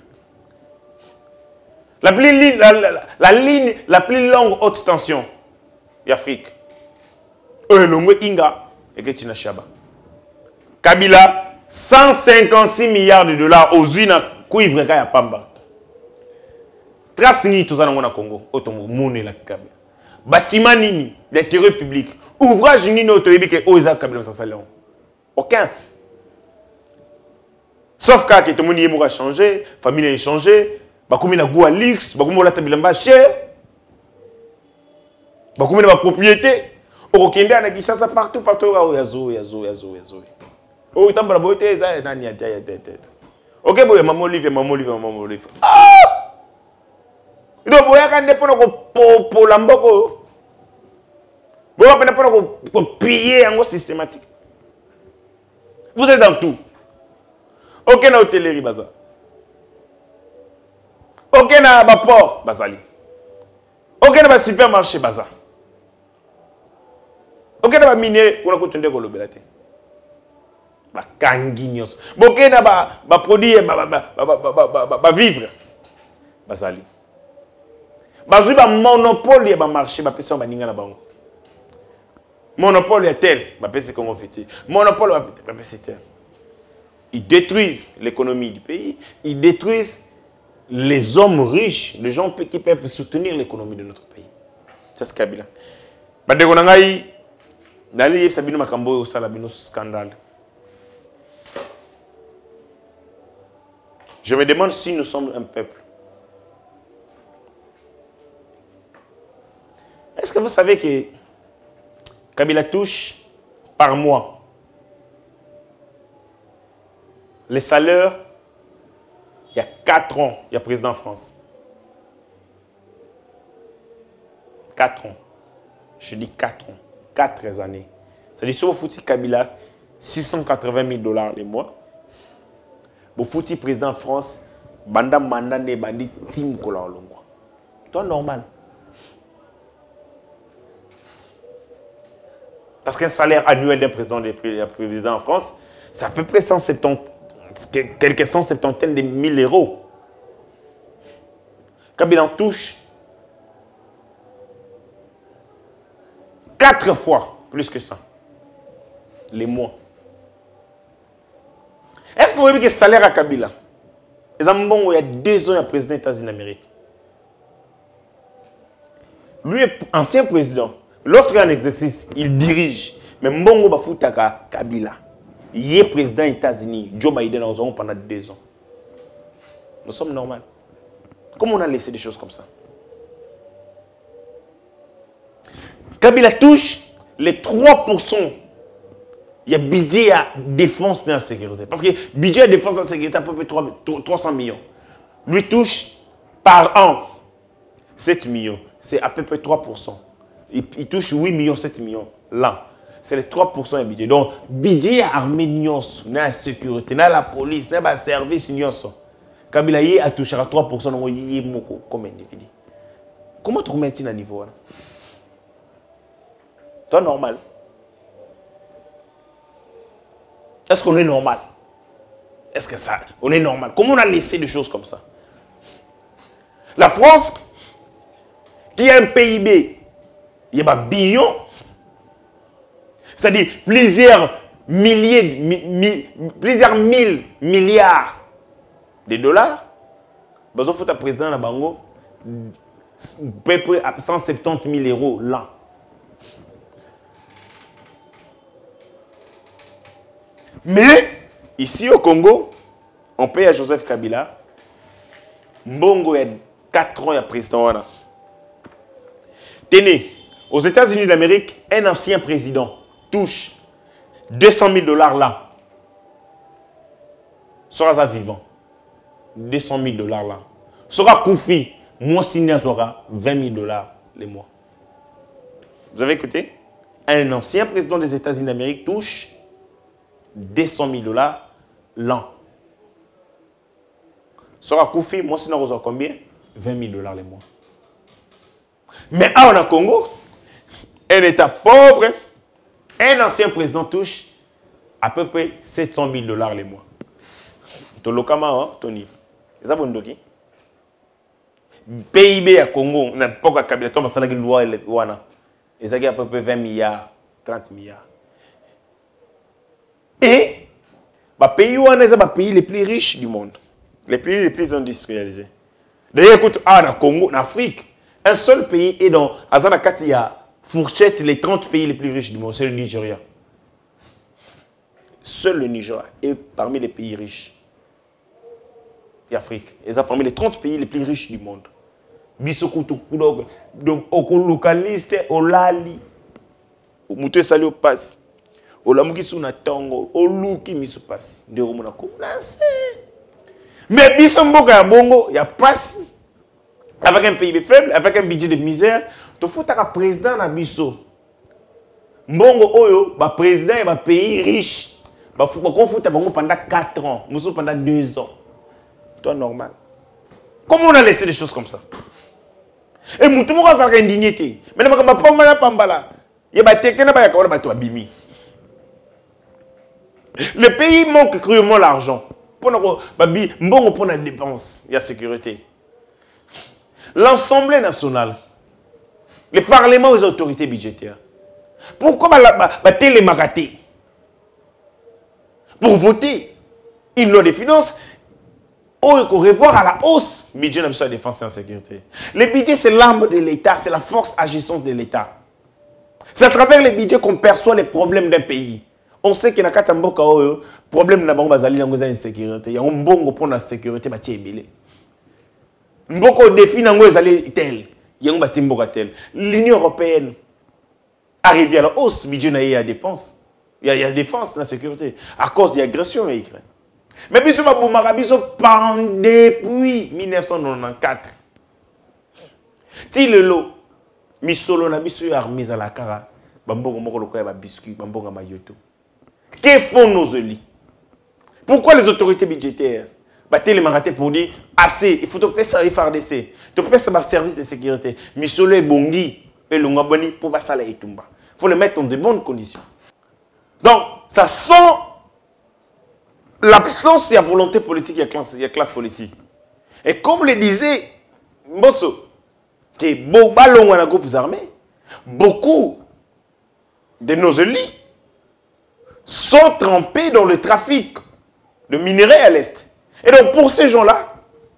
La ligne la plus longue haute tension d'Afrique. Longue Inga et Ketina Chaba. Kabila, 156 milliards de dollars aux unes à cuivre et à Pamba. Trace ni tout ça dans le Congo. Automobile, monnaie la Kabila. Bâtiment nini, d'intérêt public. Ouvrage ni autorisé que Oza Kabila dans salon. Aucun. Sauf que tout le monde a changé, la famille a changé, il y a goût à luxe, il y a tabilamba cher, il y a propriété. Au Kenya, il y a partout, partout, il y a zo. Oh, il y a beauté, il y a ok, il y a maman olive. Ah! Il y a un peu pour l'amboko. Il y a un peu pour piller en systématique. Vous êtes dans tout. Aucun hôtellerie baza. Aucun port bazali. Aucun supermarché baza. Aucun minerai on a continué ko lobelate. Ba kanginyos. Aucun ba produit ba vivre bazali. Bazui ba monopole ba marché ba pesa ba ninga na bango. Monopole est tel ba pesa Congo fiti. Monopole ba pesa tel. Ils détruisent l'économie du pays, ils détruisent les hommes riches, les gens qui peuvent soutenir l'économie de notre pays. C'est ce Kabila. Je me demande si nous sommes un peuple. Est-ce que vous savez que Kabila touche par mois les salaires, il y a 4 ans, il y a président de France. 4 ans. Je dis 4 ans. 4 années. C'est-à-dire, si vous foutez Kabila, 680 000 $ les mois, vous foutez président de France, banda mandane bandi tim kola olongwa. C'est normal. Parce qu'un salaire annuel d'un président en France, c'est à peu près 170, quelques 170 de 1000 euros. Kabila en touche 4 fois plus que ça. Les mois. Est-ce que vous voyez que le salaire à Kabila, il y a 2 ans, il y a le président des États-Unis d'Amérique. Lui est ancien président. L'autre est en exercice, il dirige. Mais Mbongo Bafutaka Kabila, il est président des États-Unis. Joe Biden a pendant 2 ans. Nous sommes normaux. Comment on a laissé des choses comme ça? Kabila touche les 3%. Il y a budget à défense et à sécurité. Parce que budget à défense et à sécurité, à peu près 300 millions. Lui touche par an 7 millions. C'est à peu près 3%. Il touche 8 millions, 7 millions là. C'est les 3% du budget. Donc, budget à armée, la sécurité, la police, le service, Kabila a touché à 3% comme individu. Comment tu remets à niveau là? C'est normal. Est-ce qu'on est normal? Est-ce que ça, on est normal? Comment on a laissé des choses comme ça? La France, qui a un PIB, il y a un billion, c'est-à-dire plusieurs mille milliards de dollars. Vous avez un président à Bango, peu près à 170 000 euros là. Mais, ici au Congo, on paye à Joseph Kabila. Mbongo, il y a 4 ans, il y a président. Tenez, aux États-Unis d'Amérique, un ancien président touche 200 000 dollars là. Sera vivant. 200 000 dollars là. Sera Koufi, moi signé sera 20 000 dollars les mois. Vous avez écouté? Un ancien président des États-Unis d'Amérique touche 200 000 dollars l'an. Sera Koufi, moi signé sera combien? 20 000 dollars les mois. Mais au Congo, un État pauvre, un ancien président touche à peu près 700 000 dollars les mois. Tolokama, Tony. C'est bon, Doki. PIB à Congo, on n'a pas qu'à Kabila, on va une loi, et ça a à peu près 20 milliards, 30 milliards. Et, le pays où on est le pays les plus riches du monde, les plus industrialisés. D'ailleurs, écoute, en Congo, en Afrique, un seul pays est dans Azana Katia, fourchette les 30 pays les plus riches du monde, c'est le Nigeria. Seul le Nigeria est parmi les pays riches d'Afrique. Et ça parmi les 30 pays les plus riches du monde. Bisokutu, donc au localiste, au lali, au mouté sali au passe, au lamuki suna tongo, au louki misu passe. De romonako. Mais bisomboka ya bongo, il y a passe. Avec un PIB faible, avec un budget de misère, tu faut un président na biso. Mbongo oyo, ba président et ba pays riche. Ba faut pendant 4 ans, muso pendant 2 ans. Toi normal. Comment on a laissé des choses comme ça? Et mutu mo ka indignité. Mais na ba pambala pambala. Ya ba tekena ba ya ka ba to abimi. Le pays manque cruellement l'argent. Pour mbongo pour la dépense, il y a sécurité. L'Assemblée nationale, le Parlement aux autorités budgétaires. Pourquoi les magatés? Pour voter une loi des finances, on peut revoir à la hausse le budget de la défense et la sécurité. Le budget, c'est l'arme de l'État, c'est la force agissante de l'État. C'est à travers le budget qu'on perçoit les problèmes d'un pays. On sait qu'il y a un problème de l'insécurité. Il y a un bon pour la sécurité. Mboko défi nango ezali tel, yango batimboka tel. L'Union européenne arrive à la hausse budget na ya dépense. Il y a défense la sécurité à cause de l'agression à Ukraine. Mais biso ba boumaka biso depuis 1994. Ti lelo misolo na biso armée à la kara, bambongo moko lokola ba biscuit, bambongo mayoto. Que font nos élites? Pourquoi les autorités budgétaires les marathés pour dire assez, il faut te faire ça FARDC, te faire ça service de sécurité. Misolo et bongi et l'ongaboni pour pas ça la etumba. Il faut les mettre dans de bonnes conditions. Donc, ça sent l'absence de la volonté politique, il y a classe politique. Et comme le disait Mbosso, qui est beau ballon à la groupe armée, beaucoup de nos élites sont trempés dans le trafic de minerais à l'Est. Et donc, pour ces gens-là,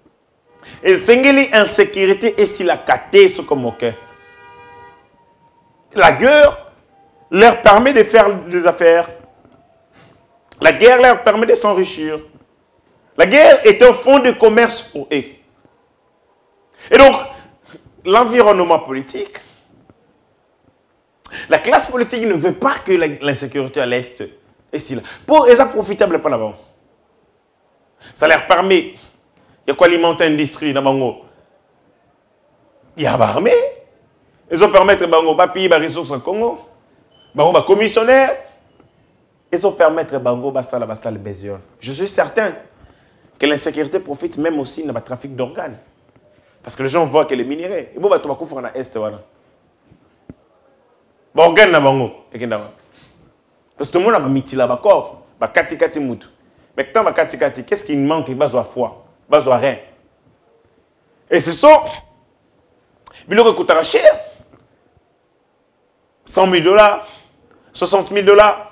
l'insécurité est si la caté, ce comme ok. La guerre leur permet de faire des affaires. La guerre leur permet de s'enrichir. La guerre est un fonds de commerce pour eux. Et donc, l'environnement politique, la classe politique ne veut pas que l'insécurité à l'Est est si là. Pour eux, c'est profitable pas là-bas. Ça leur permet, il y a quoi alimenter l'industrie dans Bango. Il y a l'armée. Ils ont permettre Bango de payer des ressources en Congo. Bango commissionnaire. Ils ont permettre Bango de le besoin. Je suis certain que l'insécurité profite même aussi dans le trafic d'organes. Parce que les gens voient que les minéraux. Et bon, tu vas faire dans l'Est. Organes dans Bango. Parce que tout le monde a mis là-bas corps. Kati moutou. Mais quand kati, qu'est-ce qui manque? Il y a foie, il y a rien. Et ce sont, il coûtera cher. 100 000 $, 60 000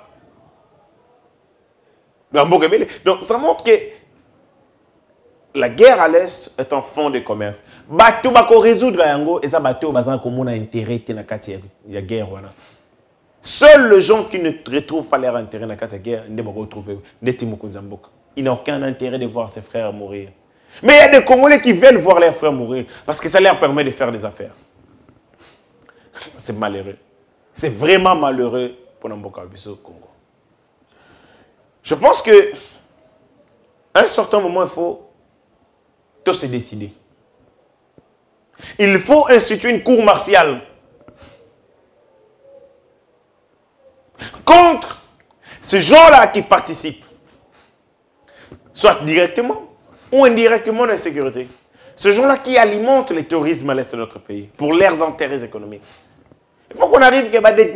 $. Donc ça montre que la guerre à l'Est est un fonds de commerce. Bateau va résoudre yango et ça bateau bazan comme on a intérêt dans la guerre voilà. Seuls les gens qui ne retrouvent pas leur intérêt dans la guerre ne vont retrouver. Ils n'ont aucun intérêt de voir ses frères mourir. Mais il y a des Congolais qui veulent voir leurs frères mourir parce que ça leur permet de faire des affaires. C'est malheureux. C'est vraiment malheureux pour Namboka au Congo. Je pense que à un certain moment, il faut tout se décider. Il faut instituer une cour martiale contre ces gens-là qui participent, soit directement ou indirectement à l'insécurité. Ces gens-là qui alimentent le tourisme à l'est de notre pays pour leurs intérêts économiques. Il faut qu'on arrive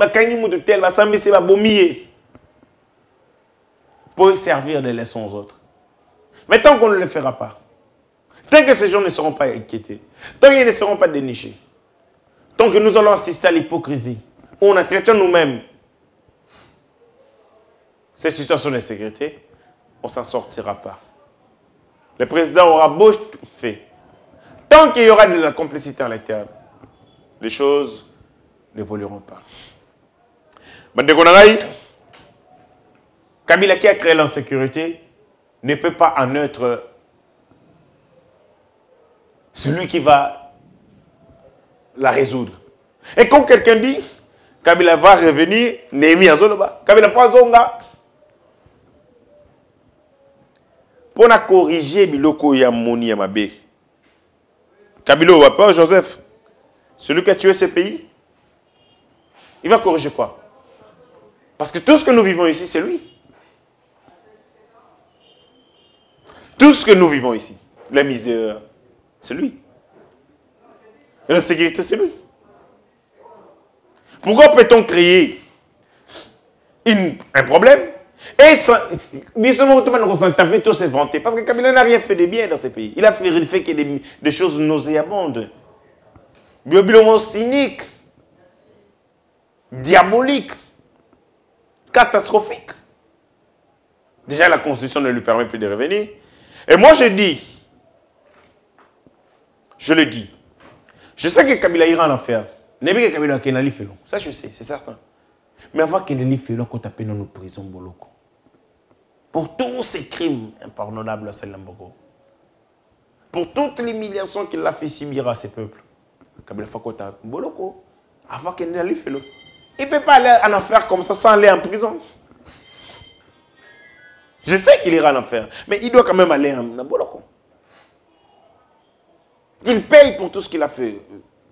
pour servir des leçons aux autres. Mais tant qu'on ne le fera pas, tant que ces gens ne seront pas inquiétés, tant qu'ils ne seront pas dénichés, tant que nous allons assister à l'hypocrisie, où on a traité nous-mêmes cette situation d'insécurité, on ne s'en sortira pas. Le président aura beau fait. Tant qu'il y aura de la complicité à l'interne, les choses n'évolueront pas. Kabila qui a créé l'insécurité ne peut pas en être celui qui va la résoudre. Et quand quelqu'un dit Kabila va revenir, Némi Azoloba, Kabila Fazonga, pour corriger Biloko Yamoni Yamabe, Kabila va pas Joseph, celui qui a tué ce pays, il va corriger quoi? Parce que tout ce que nous vivons ici, c'est lui. Tout ce que nous vivons ici, la misère, c'est lui. Et la sécurité, c'est lui. Pourquoi peut-on créer un problème et tout s'est vanté? Parce que Kabila n'a rien fait de bien dans ce pays. Il a fait que des choses nauséabondes, cyniques, diaboliques, catastrophiques. Déjà, la Constitution ne lui permet plus de revenir. Et moi, je le dis, je sais que Kabila ira en enfer. N'est pas que Kabila qui n'a pas fait. Ça, je sais, c'est certain. Mais avant qu'il n'ait fait, on tape dans nos prisons Boloko. Pour tous ces crimes impardonnables à Salambogo. Pour toute l'humiliation qu'il a fait subir à ces peuples. Kabila Fakota Boloko. Avant qu'il n'ait fait. Il ne peut pas aller en enfer comme ça sans aller en prison. Je sais qu'il ira en enfer, mais il doit quand même aller en Boloko. Il paye pour tout ce qu'il a fait.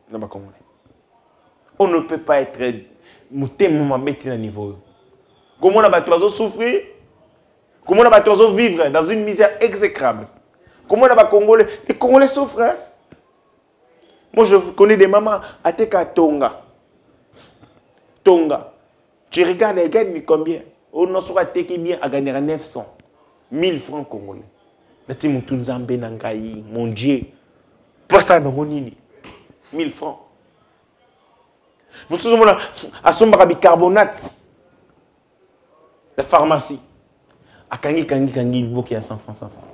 On ne peut pas être tellement mettre à niveau. Comment on va souffrir? Comment on va vivre dans une misère exécrable? Comment on va Congolais? Les Congolais souffrent. Hein? Moi, je connais des mamans à Teka Tonga. Tonga. Tu regardes, elle gagne combien? On a soit teki bien à gagner 900. 1000 francs congolais. Nati mutunzambe nangai, mon Dieu. Pas ça dans mon nini. 1000 francs. Vous savez, à son bicarbonate. La pharmacie. À Kangi, il faut qu'il y a 100 francs, 100 francs.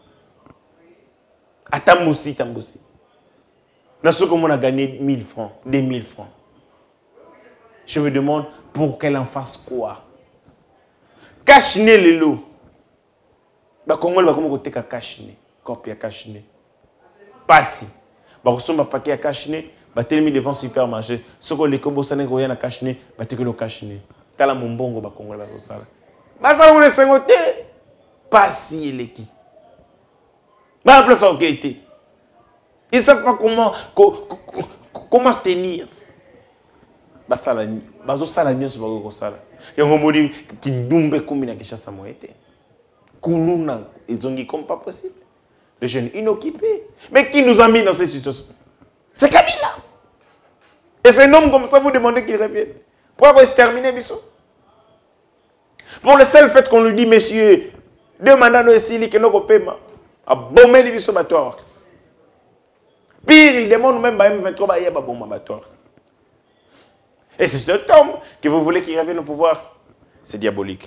À Tamboussi. Dans ce qu'on a gagné 1000 francs, 2000 francs. Je me demande pour qu'elle en fasse quoi. Cachiner les lots. Bah comment elle va comment côté cachiner, copie à cachiner. Pas si. Bah ressemble à paquet à cachiner, bah tellement devant supermarché. Ce que les combos ça n'est rien à cachiner, bah t'es que le cachiner. T'as la mombongo bah comment elle va ça. Bah ça on est cinquanté. Pas si elle est qui. Bah après ça ok été. Ils savent pas comment se tenir. Bah ça la nuit. Bah ça la nuit c'est pas quoi ça. Et on m'a dit qu'il dumbe comme une question ça m'a été. Koulouna, ils ont dit comme pas possible. Les jeunes inoccupés. Mais qui nous a mis dans cette situation? C'est Kabila. Et c'est un homme comme ça, vous demandez qu'il revienne. Pourquoi il se termine, Bissot? Pour le seul fait qu'on lui dit, messieurs, deux mandats de Sili qui n'ont pas paiement, à bomber les Bissot battoirs. Pire, il demande même à M23, il y a un bon battoir. Et c'est cet homme que vous voulez qu'il revienne au pouvoir. C'est diabolique.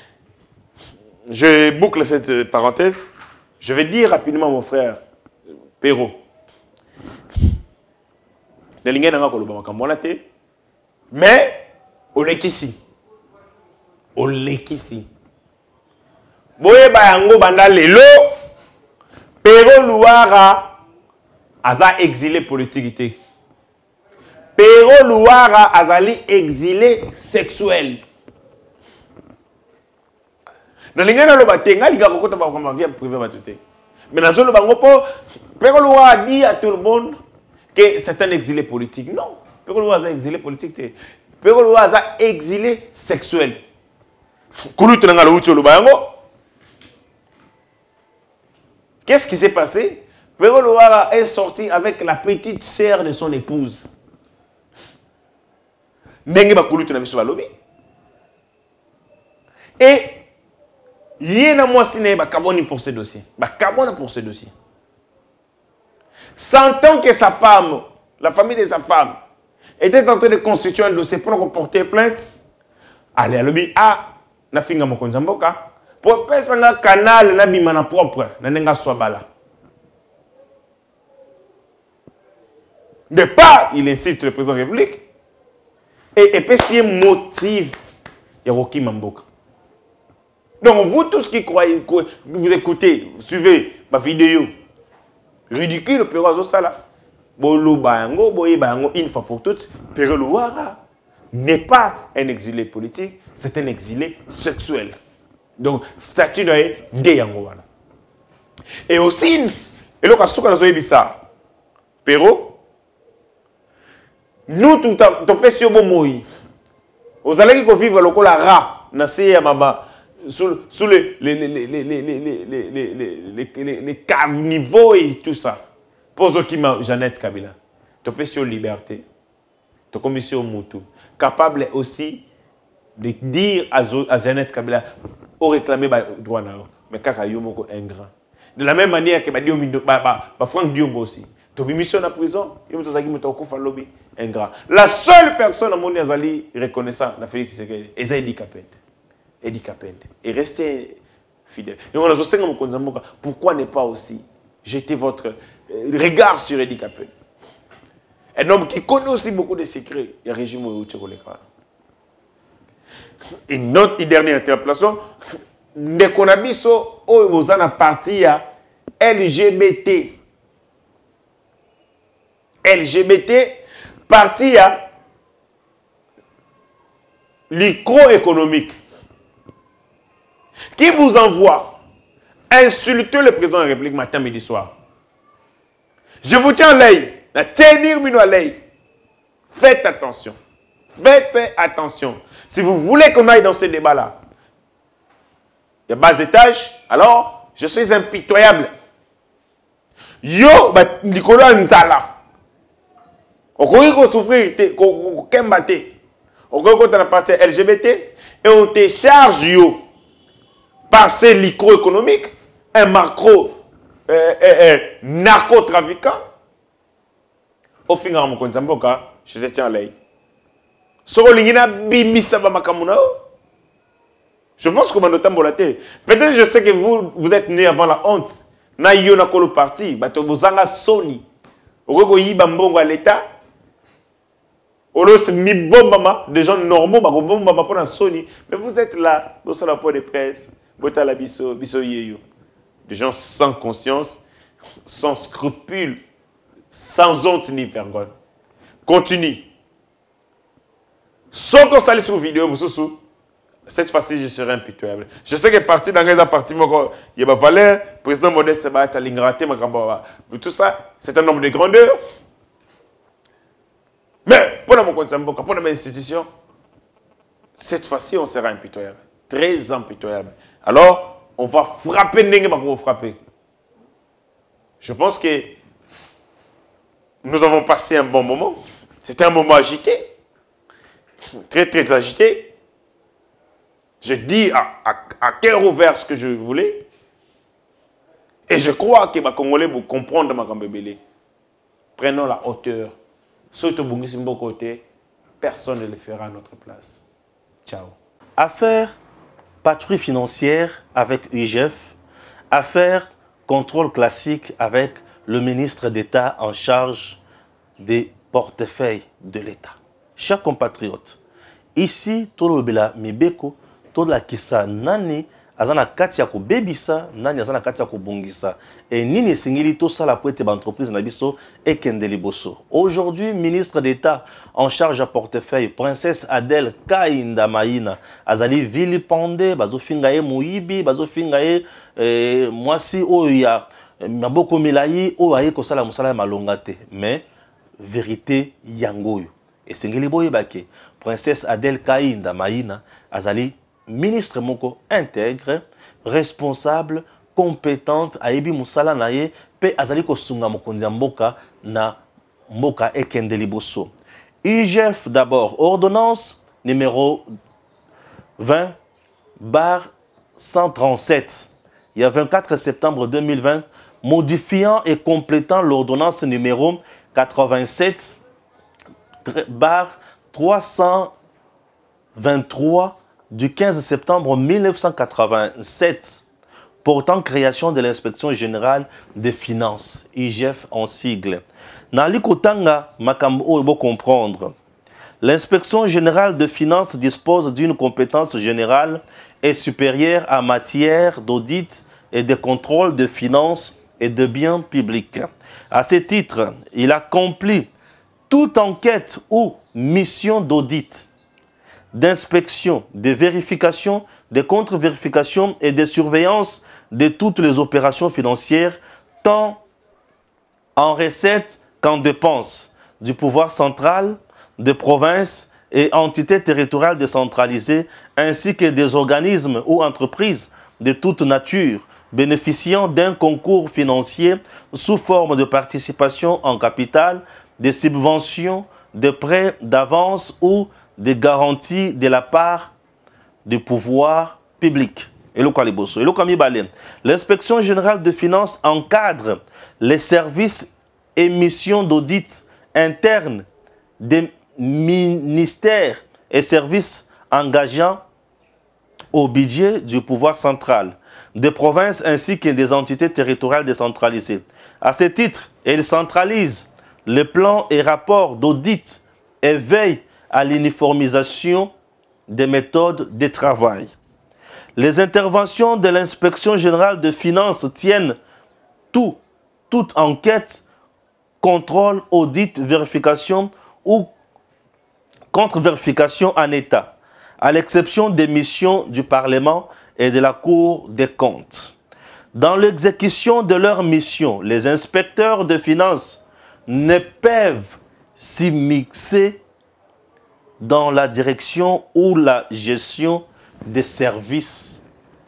Je boucle cette parenthèse. Je vais dire rapidement à mon frère Perrault. Mais, on est ici. Boye bayango banda lelo. Perrault Louara aza exilé politique. Perrault Louara azali exilé sexuel. Dans les gens qui ont vie privée, mais dans le Perrault Louara a dit à tout le monde que c'est un exilé politique. Non, Perrault Louara est exilé politique. Perrault Louara est exilé sexuel. Qu'est-ce qui s'est passé? Perrault Louara est sorti avec la petite sœur de son épouse. Et il y a moi pour ce dossier. Pour ce dossier. Sentant que sa femme, la famille de sa femme, était en train de constituer un dossier pour porter plainte, allez à l'objet na finga mokonzamboka pour passer un canal na bimana propre na nenga swabala. De part, il incite le président de la République et puis c'est un motif Yaroki Mamboka. Donc, vous tous qui croyez, que vous écoutez, vous suivez ma vidéo, ridicule, Perrault Sala, Bolo Bayango, Boye Bayango, une fois pour toutes, Perrault Louara n'est pas un exilé politique, c'est un exilé sexuel. Donc, statut de Yango. Et aussi, et là, quand on a ça, Perrault, nous, tout à fait, vous allez vivre le col à rat, Nassé Maba. Sous les carnivores et tout ça. Pour ceux qui m'ont Jeannette Kabila. Tu peux sur liberté. Tu peux sur Moutou. Capable aussi de dire à Jeannette Kabila, au réclamer le droit. Mais quand il y a un grand. De la même manière que Franck Diongo aussi. Tu as mission en prison, il y a un grand. La seule personne à mon avis reconnaissant la Félix Tshisekedi, c'est Edi Kapende. Edi Kapende. Et restez fidèle. Et on a aussi pourquoi ne pas aussi jeter votre regard sur Edi Kapende? Un homme qui connaît aussi beaucoup de secrets. Il y a régime où tu connais. Et notre dernière interpellation, Ndekonabiso, où vous en a parti à LGBT. LGBT, parti à microéconomique. Qui vous envoie insulter le président de la République matin, midi, soir. Je vous tiens à l'œil, à tenir à l'œil. Faites attention. Faites attention. Si vous voulez qu'on aille dans ce débat-là, il y a bas étage, alors je suis impitoyable. Yo, Nicolas Nzala. Vous pouvez souffrir, vous on compte la partie LGBT et on te charge yo par ces micro-économiques, un narcotrafiquant. Au final, je te tiens à l'œil. Je pense que peut-être je sais que vous êtes né avant la honte. Na yo na kolo parti, bato bozanga soni. Oko yiba mbongo à l'état. Olo c'est mi bombama, des gens normaux ba bombama pour na soni, mais vous êtes là, dans la point de presse, bota la biso yeyo. Des gens sans conscience, sans scrupules, sans honte ni vergogne. Continue. Sans qu'on s'allie sur vidéo, cette fois-ci, je serai impitoyable. Je sais que parti dans la partie, il y a Valère, président Modeste, tout ça, c'est un homme de grandeur. Mais pour notre institution, cette fois-ci, on sera impitoyable. Très impitoyable. Alors, on va frapper, frapper. Je pense que nous avons passé un bon moment. C'était un moment agité. Très, très agité. Je dis à cœur ouvert ce que je voulais. Et je crois que les Congolais vont comprendre ma Kambébélé. Prenons la hauteur. Surtout Bungisimbo côté, personne ne le fera à notre place. Ciao. Affaire patrouille financière avec UGF. Affaire contrôle classique avec le ministre d'État en charge des portefeuilles de l'État. Chers compatriotes, ici, Tolobela Mibeko, Tola Kisa Nani, Azana Katia ko bebisa, Nani Azana Katia ko bongisa. Et Nini Singili, tout ça la poète d'entreprise Nabiso et Kendeli Bosso. Aujourd'hui, ministre d'État en charge à portefeuille, princesse Adèle Kainda Maïna, Azali Vilipande, Bazofingaye Mouibi, Bazofingaye, moi si Oya, Maboko Milayi, Oaye Kosala Moussala Malongate. Mais, vérité Yangoyo. Et Singili Boyebake, princesse Adèle Kainda Maïna, Azali ministre moko intègre, responsable, compétente, Aïbi Moussala Naye, pe Azali Kosunga Mokondia Mboka na Mboka Ekendeli Bosso. UGF d'abord, ordonnance numéro 20/137. Il y a 24 septembre 2020, modifiant et complétant l'ordonnance numéro 87/323 du 15 septembre 1987 portant création de l'inspection générale des finances, IGF en sigle. Nali Kotanga, makambo obo comprendre. L'inspection générale des finances dispose d'une compétence générale et supérieure en matière d'audit et de contrôle de finances et de biens publics. À ce titre, il accomplit toute enquête ou mission d'audit, d'inspection, de vérification, de contre-vérification et de surveillance de toutes les opérations financières, tant en recettes qu'en dépenses, du pouvoir central, des provinces et entités territoriales décentralisées, ainsi que des organismes ou entreprises de toute nature, bénéficiant d'un concours financier sous forme de participation en capital, de subventions, de prêts d'avance ou des garanties de la part du pouvoir public. L'inspection générale de finances encadre les services et missions d'audit interne des ministères et services engageant au budget du pouvoir central, des provinces ainsi que des entités territoriales décentralisées. À ce titre, elle centralise les plans et rapports d'audit et veille à l'uniformisation des méthodes de travail. Les interventions de l'inspection générale de finances tiennent toute enquête, contrôle, audit, vérification ou contre-vérification en état, à l'exception des missions du Parlement et de la Cour des comptes. Dans l'exécution de leurs missions, les inspecteurs de finances ne peuvent s'immiscer dans la direction ou la gestion des services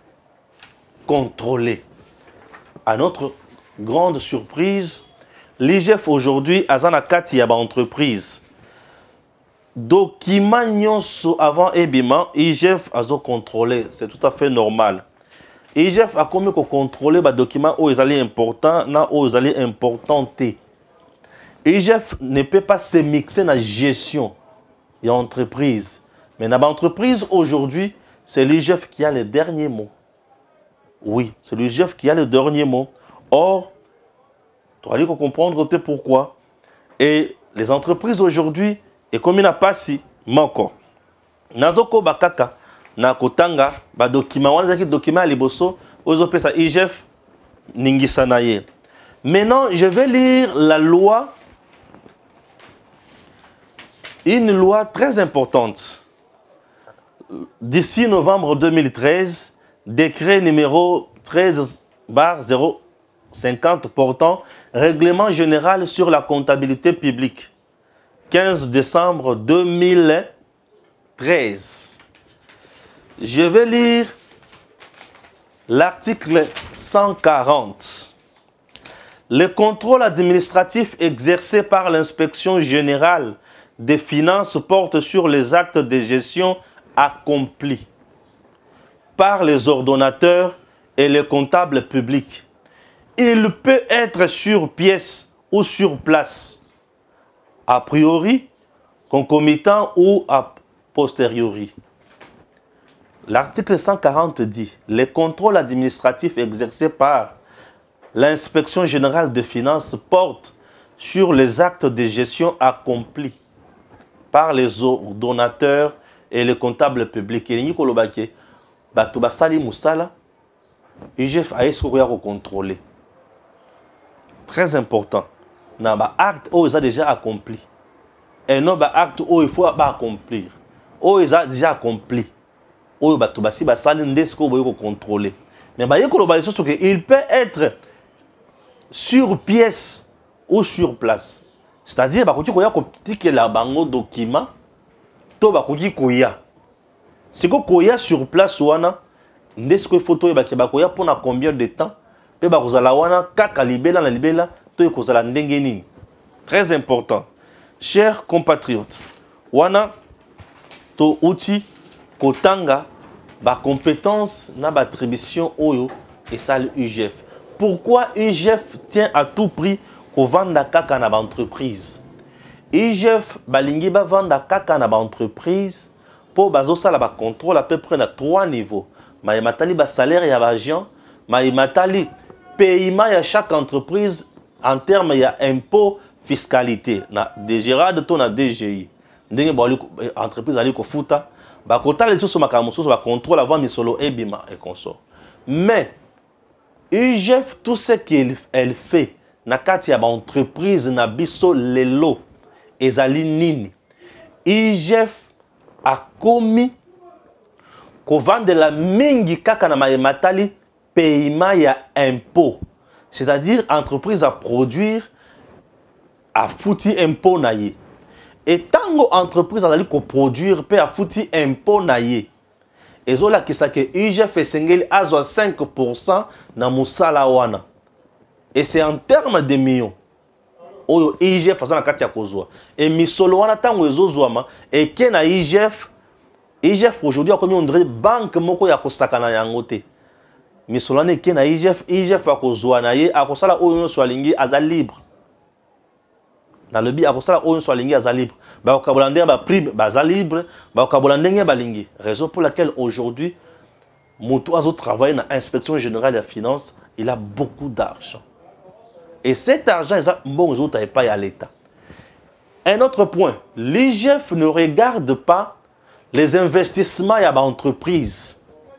contrôlés. À notre grande surprise, l'IGF aujourd'hui, Azana Kati Yaba entreprise. document nyonso avant ebima IGF a contrôlé, c'est tout à fait normal. IGF a commis qu'on contrôler les documents où ils allaient importants, na où ils allaient importantés. IGF ne peut pas se mixer dans la gestion de l'entreprise. Mais dans l'entreprise aujourd'hui, c'est l'IGF qui a le dernier mot. Oui, c'est l'IGF qui a le dernier mot. Or, tu vas comprendre pourquoi. Et les entreprises aujourd'hui, et comme il n'a pas si, moko. Nazoko bakaka, na kotanga, ba document, on a dit document à liboso, aux ça IGF, ningisanaye. Maintenant, je vais lire la loi, une loi très importante. D'ici novembre 2013, décret numéro 13/050 portant règlement général sur la comptabilité publique. 15 décembre 2013. Je vais lire l'article 140. Le contrôle administratif exercé par l'inspection générale des finances porte sur les actes de gestion accomplis par les ordonnateurs et les comptables publics. Il peut être sur pièce ou sur place, a priori, concomitant ou a posteriori. L'article 140 dit « Les contrôles administratifs exercés par l'inspection générale des finances portent sur les actes de gestion accomplis par les ordonnateurs et les comptables publics. » Et nous avons dit que IGF a contrôler. Très important. Il y a des actes où ils ont déjà accompli. Et non des actes où il faut accomplir. Où ils ont déjà accompli. Où ils ont contrôler. Mais il peut être sur pièce ou sur place. C'est-à-dire que la bango document si vous avez sur place, vous avez des photos pour combien de temps. Vous avez très important. Chers compatriotes, wana to outil kotanga ba compétence na ba attribution oyo et ça l'UGF. Pourquoi UGF tient à tout prix qu'on vende kaka na ba entreprise? UGF balingi ba vendre kaka na ba entreprise pour bazo sala ba contrôle à peu près na 3 niveaux. Ma matali ba salaire ya ba agent, ma matali paiement ya chaque entreprise en termes il y a impôt fiscalité na DGRAD to na DGI ndenge ba entreprise ali ko futa ba kota les sous makambo sous ba contrôle avant misolo ebima et consort. Mais UGF tout ce qu'elle fait na kati ya ba entreprise na biso lelo ezali nini. UGF a commis ko vendre la mingi kaka na matali paiement ya impôt. C'est-à-dire, entreprise à produire, à fouti impôt naïe. Et tant entreprise à produire, peut à fouti impôt naïe. Et zola qui sa que UGF et Sengeli a 5% na musala wana. Et c'est en termes de millions. Oyo UGF faisant la katia kozwa. Et misolo wana tango ezozwama et que na UGF aujourd'hui a comme on dirait banque moko ya kosakana yangote. Mais solane qui na IGF a kozwa na ye a kosala oyo so alingi aza libre. Na lebi a kosala oyo so alingi aza libre. Ba okabolande ba prime baza libre, ba okabolande ba lingi. Raison pour laquelle aujourd'hui Moto azo travaille dans l'inspection générale des finances, il a beaucoup d'argent. Et cet argent est bon aux autres pas à l'État. Un autre point, l'IGF ne regarde pas les investissements à l'entreprise.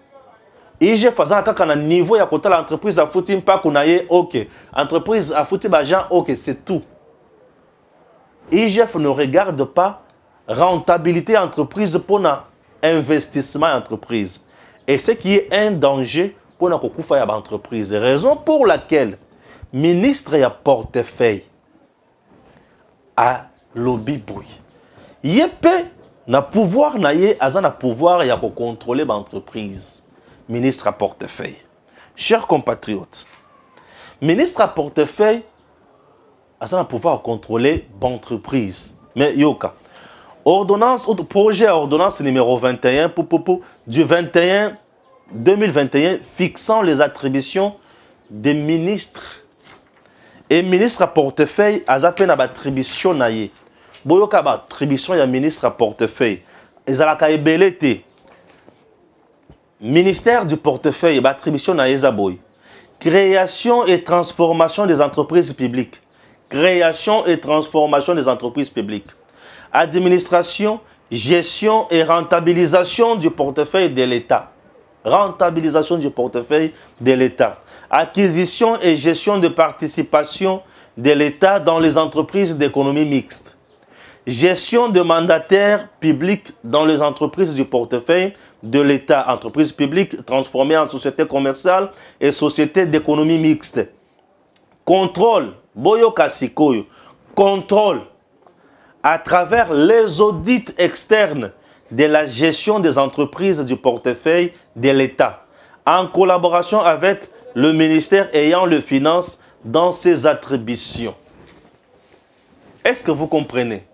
IGF faisant un niveau à côté de l'entreprise à foutre pas qu'on aille ok, entreprise à foutre l'argent ok, c'est tout. IGF ne regarde pas rentabilité entreprise pour investissement entreprise. Et ce qui est un danger pour l'entreprise. Raison pour laquelle le ministre a portefeuille à lobby bruit. Il peut na pouvoir na pouvoir ya contrôler l'entreprise. Ministre à portefeuille. Chers compatriotes, ministre à portefeuille a pouvoir contrôler l'entreprise. Mais yoka, Ordonnance, projet ordonnance numéro 21 du 21 2021 fixant les attributions des ministres et ministres à portefeuille à peine à attribution naie. Boyoka ba attribution ya ministre à portefeuille. Ezalaka ebelete. Ministère du portefeuille ba attribution naie zaboy. Création et transformation des entreprises publiques. Création et transformation des entreprises publiques. Administration, gestion et rentabilisation du portefeuille de l'État. Rentabilisation du portefeuille de l'État. Acquisition et gestion de participation de l'État dans les entreprises d'économie mixte. Gestion de mandataires publics dans les entreprises du portefeuille de l'État. Entreprises publiques transformées en sociétés commerciales et sociétés d'économie mixte. Contrôle. Boyo Kasikoyo. Contrôle à travers les audits externes de la gestion des entreprises du portefeuille de l'État, en collaboration avec le ministère ayant le finance dans ses attributions. Est-ce que vous comprenez?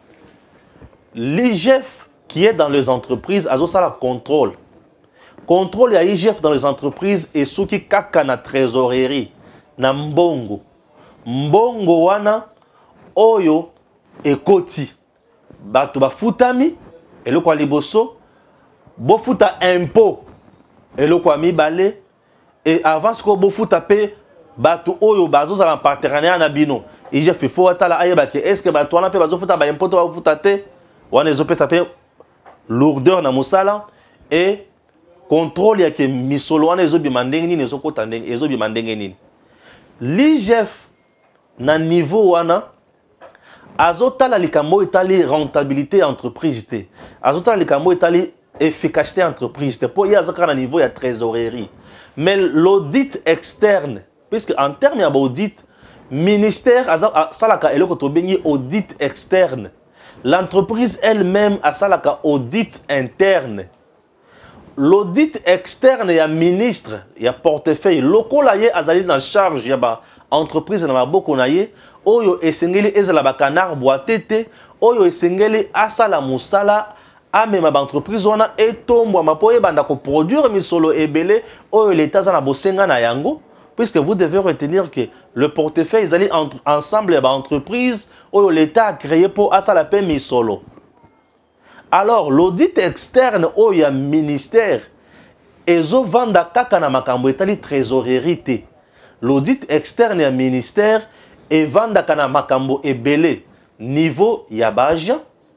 L'IGF qui est dans les entreprises a ça la contrôle. Contrôle ya IGF dans les entreprises et ce qui kaka na trésorerie na mbongo. Mbongo wana oyo ekoti bato bafutami eloko liboso bofuta impôt eloko mibale et avant ce que bofuta pe bato oyo bazo za partenariat na bino IGF faut atala ayeba ke est-ce que bato wana pe bazo futa ba impôt to bafuta te wana ezo pesa pe lourdeur na musala et contrôle ya ke misolo wana ezo bimandenge nini ezo kota ndenge ezo bimandenge nini l'IGF na niveau wana azotala likambo etali rentabilité entreprise te azotala likambo etali efficacité entreprise te po ya azokana na niveau ya trésorerie mais l'audit externe puisque en termes ya audit ministère salaka eloko to bengi audit externe l'entreprise elle-même asalaka audit interne l'audit externe ya ministre ya portefeuille lokola ye azali na charge ya ba entreprise na maboko na ye oyo esengeli ezala ba canard boitete oyo esengeli asala musala amema ba entreprise wana etombwa mapoye banda ko produire misolo ebele oyo l'État za na bosenga na yango puisque vous devez retenir que le portefeuille ezali ensemble ba entreprise oyo l'État a créé pour asala pe misolo. Alors l'audit externe oyo ya ministère ezo vanda kaka na makambo etali trésorerie te. L'audit externe ya ministère et vanda kana makambo ebele niveau ya baja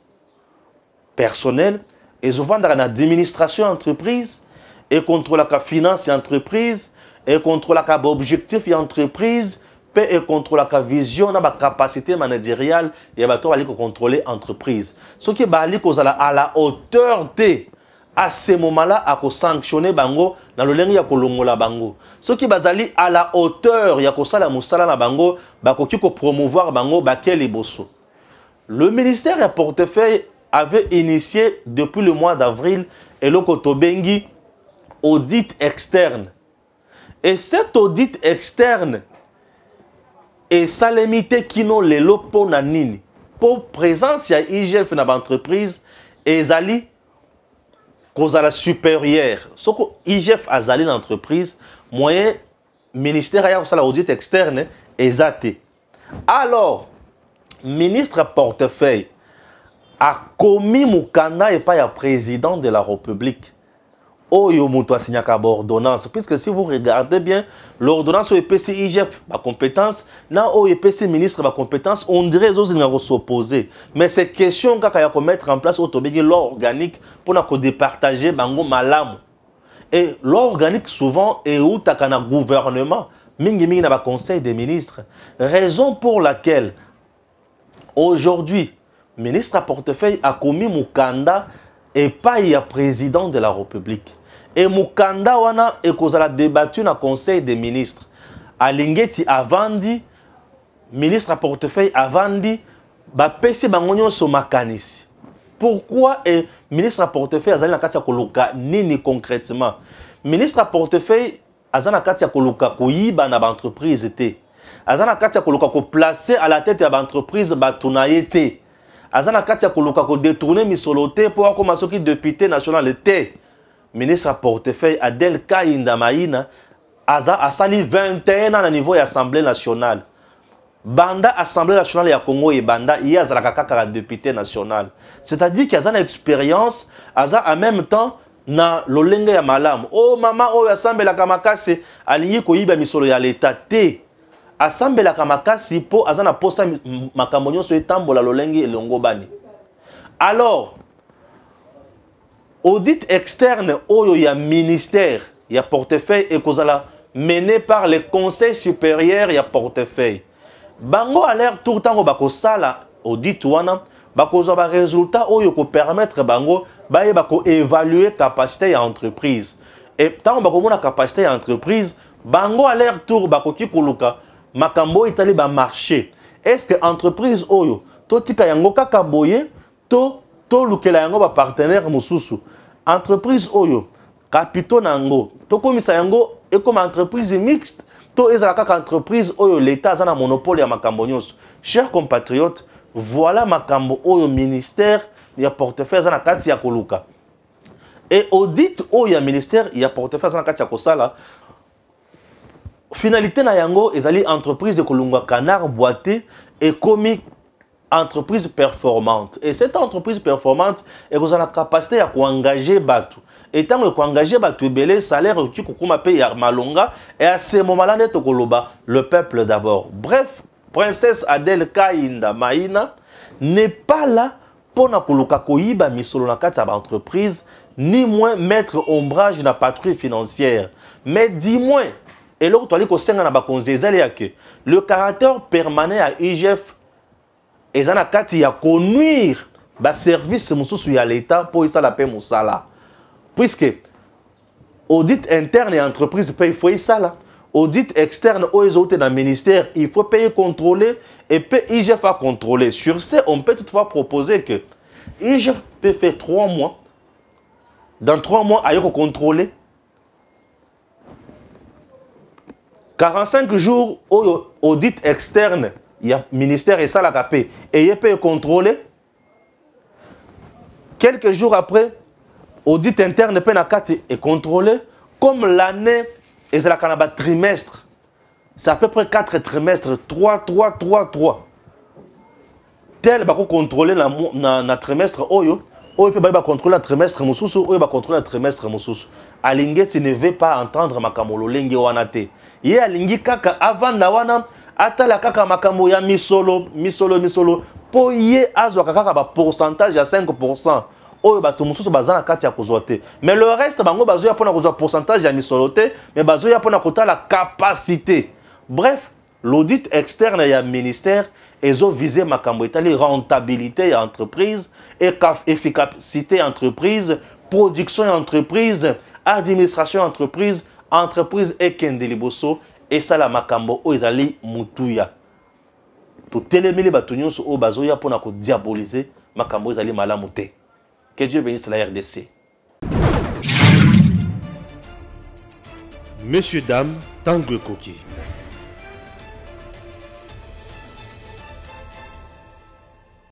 personnel et vanda kana administration entreprise et contrôle la finance et entreprise et contrôle la objectif et entreprise et contrôle la vision na ba capacité managériale et ba to bali ko contrôler entreprise ce qui bali ko zala à la hauteur de à ce moment-là à sanctionner bango dans le lengi ya kolongola bango ce qui bazali à la hauteur ya ko sala musala na bango bakoki ko promouvoir bango bakeli bosso. Le ministère ya portefeuille avait initié depuis le mois d'avril et le kotobengi audit externe et cet audit externe et salemité kino lelo po na nini pour présence ya IGF na ba entreprise ezali cause la supérieure. Ce que IGF a zali l'entreprise, moyen ministère a l'audit externe exact. Alors, ministre portefeuille a commis Moukanda et pas le président de la République. Oyo muto signé ordonnance puisque si vous regardez bien l'ordonnance au EPC IGF ma compétence na au EPC ministre ma compétence on dirait les autres n'ont s'opposer mais ces questions quand il y a mettre en place autobégi l'organique pour na ko départager bango malamu et l'organique souvent est où ta kana gouvernement mingi mingi na ba conseil des ministres raison pour laquelle aujourd'hui ministre à portefeuille a commis Moukanda et pas il y a président de la République. Et Moukanda wana et cause la débattu dans conseil des ministres. Alingeti avandi ministre à portefeuille avandi ba pesi bangonyo so makanisi. Pourquoi et ministre à portefeuille azali na kati ya koluka nini concrètement? Ministre à portefeuille azali na kati ya koluka koyiba na ba entreprise te. Azali na kati ya koluka ko placer à la tête ya ba entreprise ba tunaye te. azana kati ya koluka ko détourner misolo te po akoma soki député national te. Ministre à portefeuille Adel Kainda Maïna a sali 21 ans au niveau de l'Assemblée nationale. Banda Assemblée nationale ya Congo et Banda, il y a un député national. C'est-à-dire qu'il y a une expérience, en même temps, na lolenge ya malam. Oh maman, oh Assemblée la kamakasi, aligné ko yiba misolo ya l'état te. Assemblée la kamakasi po azana posa makamonyo so etambola lolenge elongo bani. Alors, audit externe oyo ya ministère, ya portefeuille et kozala mené par le conseil supérieur ya portefeuille. Bango a l'air tout le temps bako sala audit wana bako zo ba résultat oyo ko permettre bango baye bako évaluer capacité ya entreprise. Et tant bako mona capacité ya entreprise, bango a l'air tour bako ki koluka makambo itali ba marché. Est-ce que entreprise oyo to tika yango kaka boye to lukela yango ba partenaire mususu. Entreprise oyo capitaux nango to komisa yango et comme entreprise mixte to ezala kaka entreprise oyo l'état a un monopole ya makambo nyonso. Chers compatriotes, voilà makambo oyo ministère ya portefeuille na kati ya koluka. Et audit oyo ya ministère ya portefeuille na kati ya kosala finalité na yango ezali entreprise de kolungwa canard boité et comme entreprise performante. Et cette entreprise performante est la capacité à engager Batu. Et tant que engager Batu belé salaire qui kokuma paye malonga et à ce moment-là le peuple d'abord. Bref, princesse Adel Kainda Maïna n'est pas là pour na koluka koyiba misolo na kati ya entreprise ni moins mettre ombrage na patrouille financière. Mais dis-moi et là tu ali ko senga na bakonzi ezali yake le caractère permanent à IGF et ça na kati ya connuire ba service mususu ya l'état pour ça la paix musala puisque audit interne et entreprise paye faut ça là audit externe aux autres dans le ministère il faut payer contrôler et puis IGF a contrôler sur ce on peut toutefois proposer que IGF peut faire 3 mois dans 3 mois ailleurs contrôler 45 jours au audit externe il y a ministère et ça la capé et il peut contrôler. Quelques jours après, audit interne peut et contrôler comme l'année et c'est la trimestre. C'est à peu près 4 trimestres, 3. Tel va contrôler na trimestre oyo peut contrôler un trimestre mususu oyo va contrôler un trimestre mususu. Alinge si ne veut pas entendre makamolo lenge wanate. Ye alingi kaka avant na wana atala kaka makambo ya misolo po ye azwa kaka ba pourcentage ya 5% oyo bato mususu bazana kati ya kozwa. Mais le reste bango bazoya pona kozwa pourcentage ya misolo te mais bazoya pona kota la capacité. Bref, l'audit externe ya ministère ezo viser makambo etali rentabilité ya entreprise et efficacité entreprise, production entreprise, administration entreprise et kendeliboso et ça la makambo o ezali mutuya to telemeli bato nyonso o bazoya pona ko diaboliser makambo ezali malamu te. Que Dieu bénisse la RDC. Messieurs, dames, Tanguy Koki.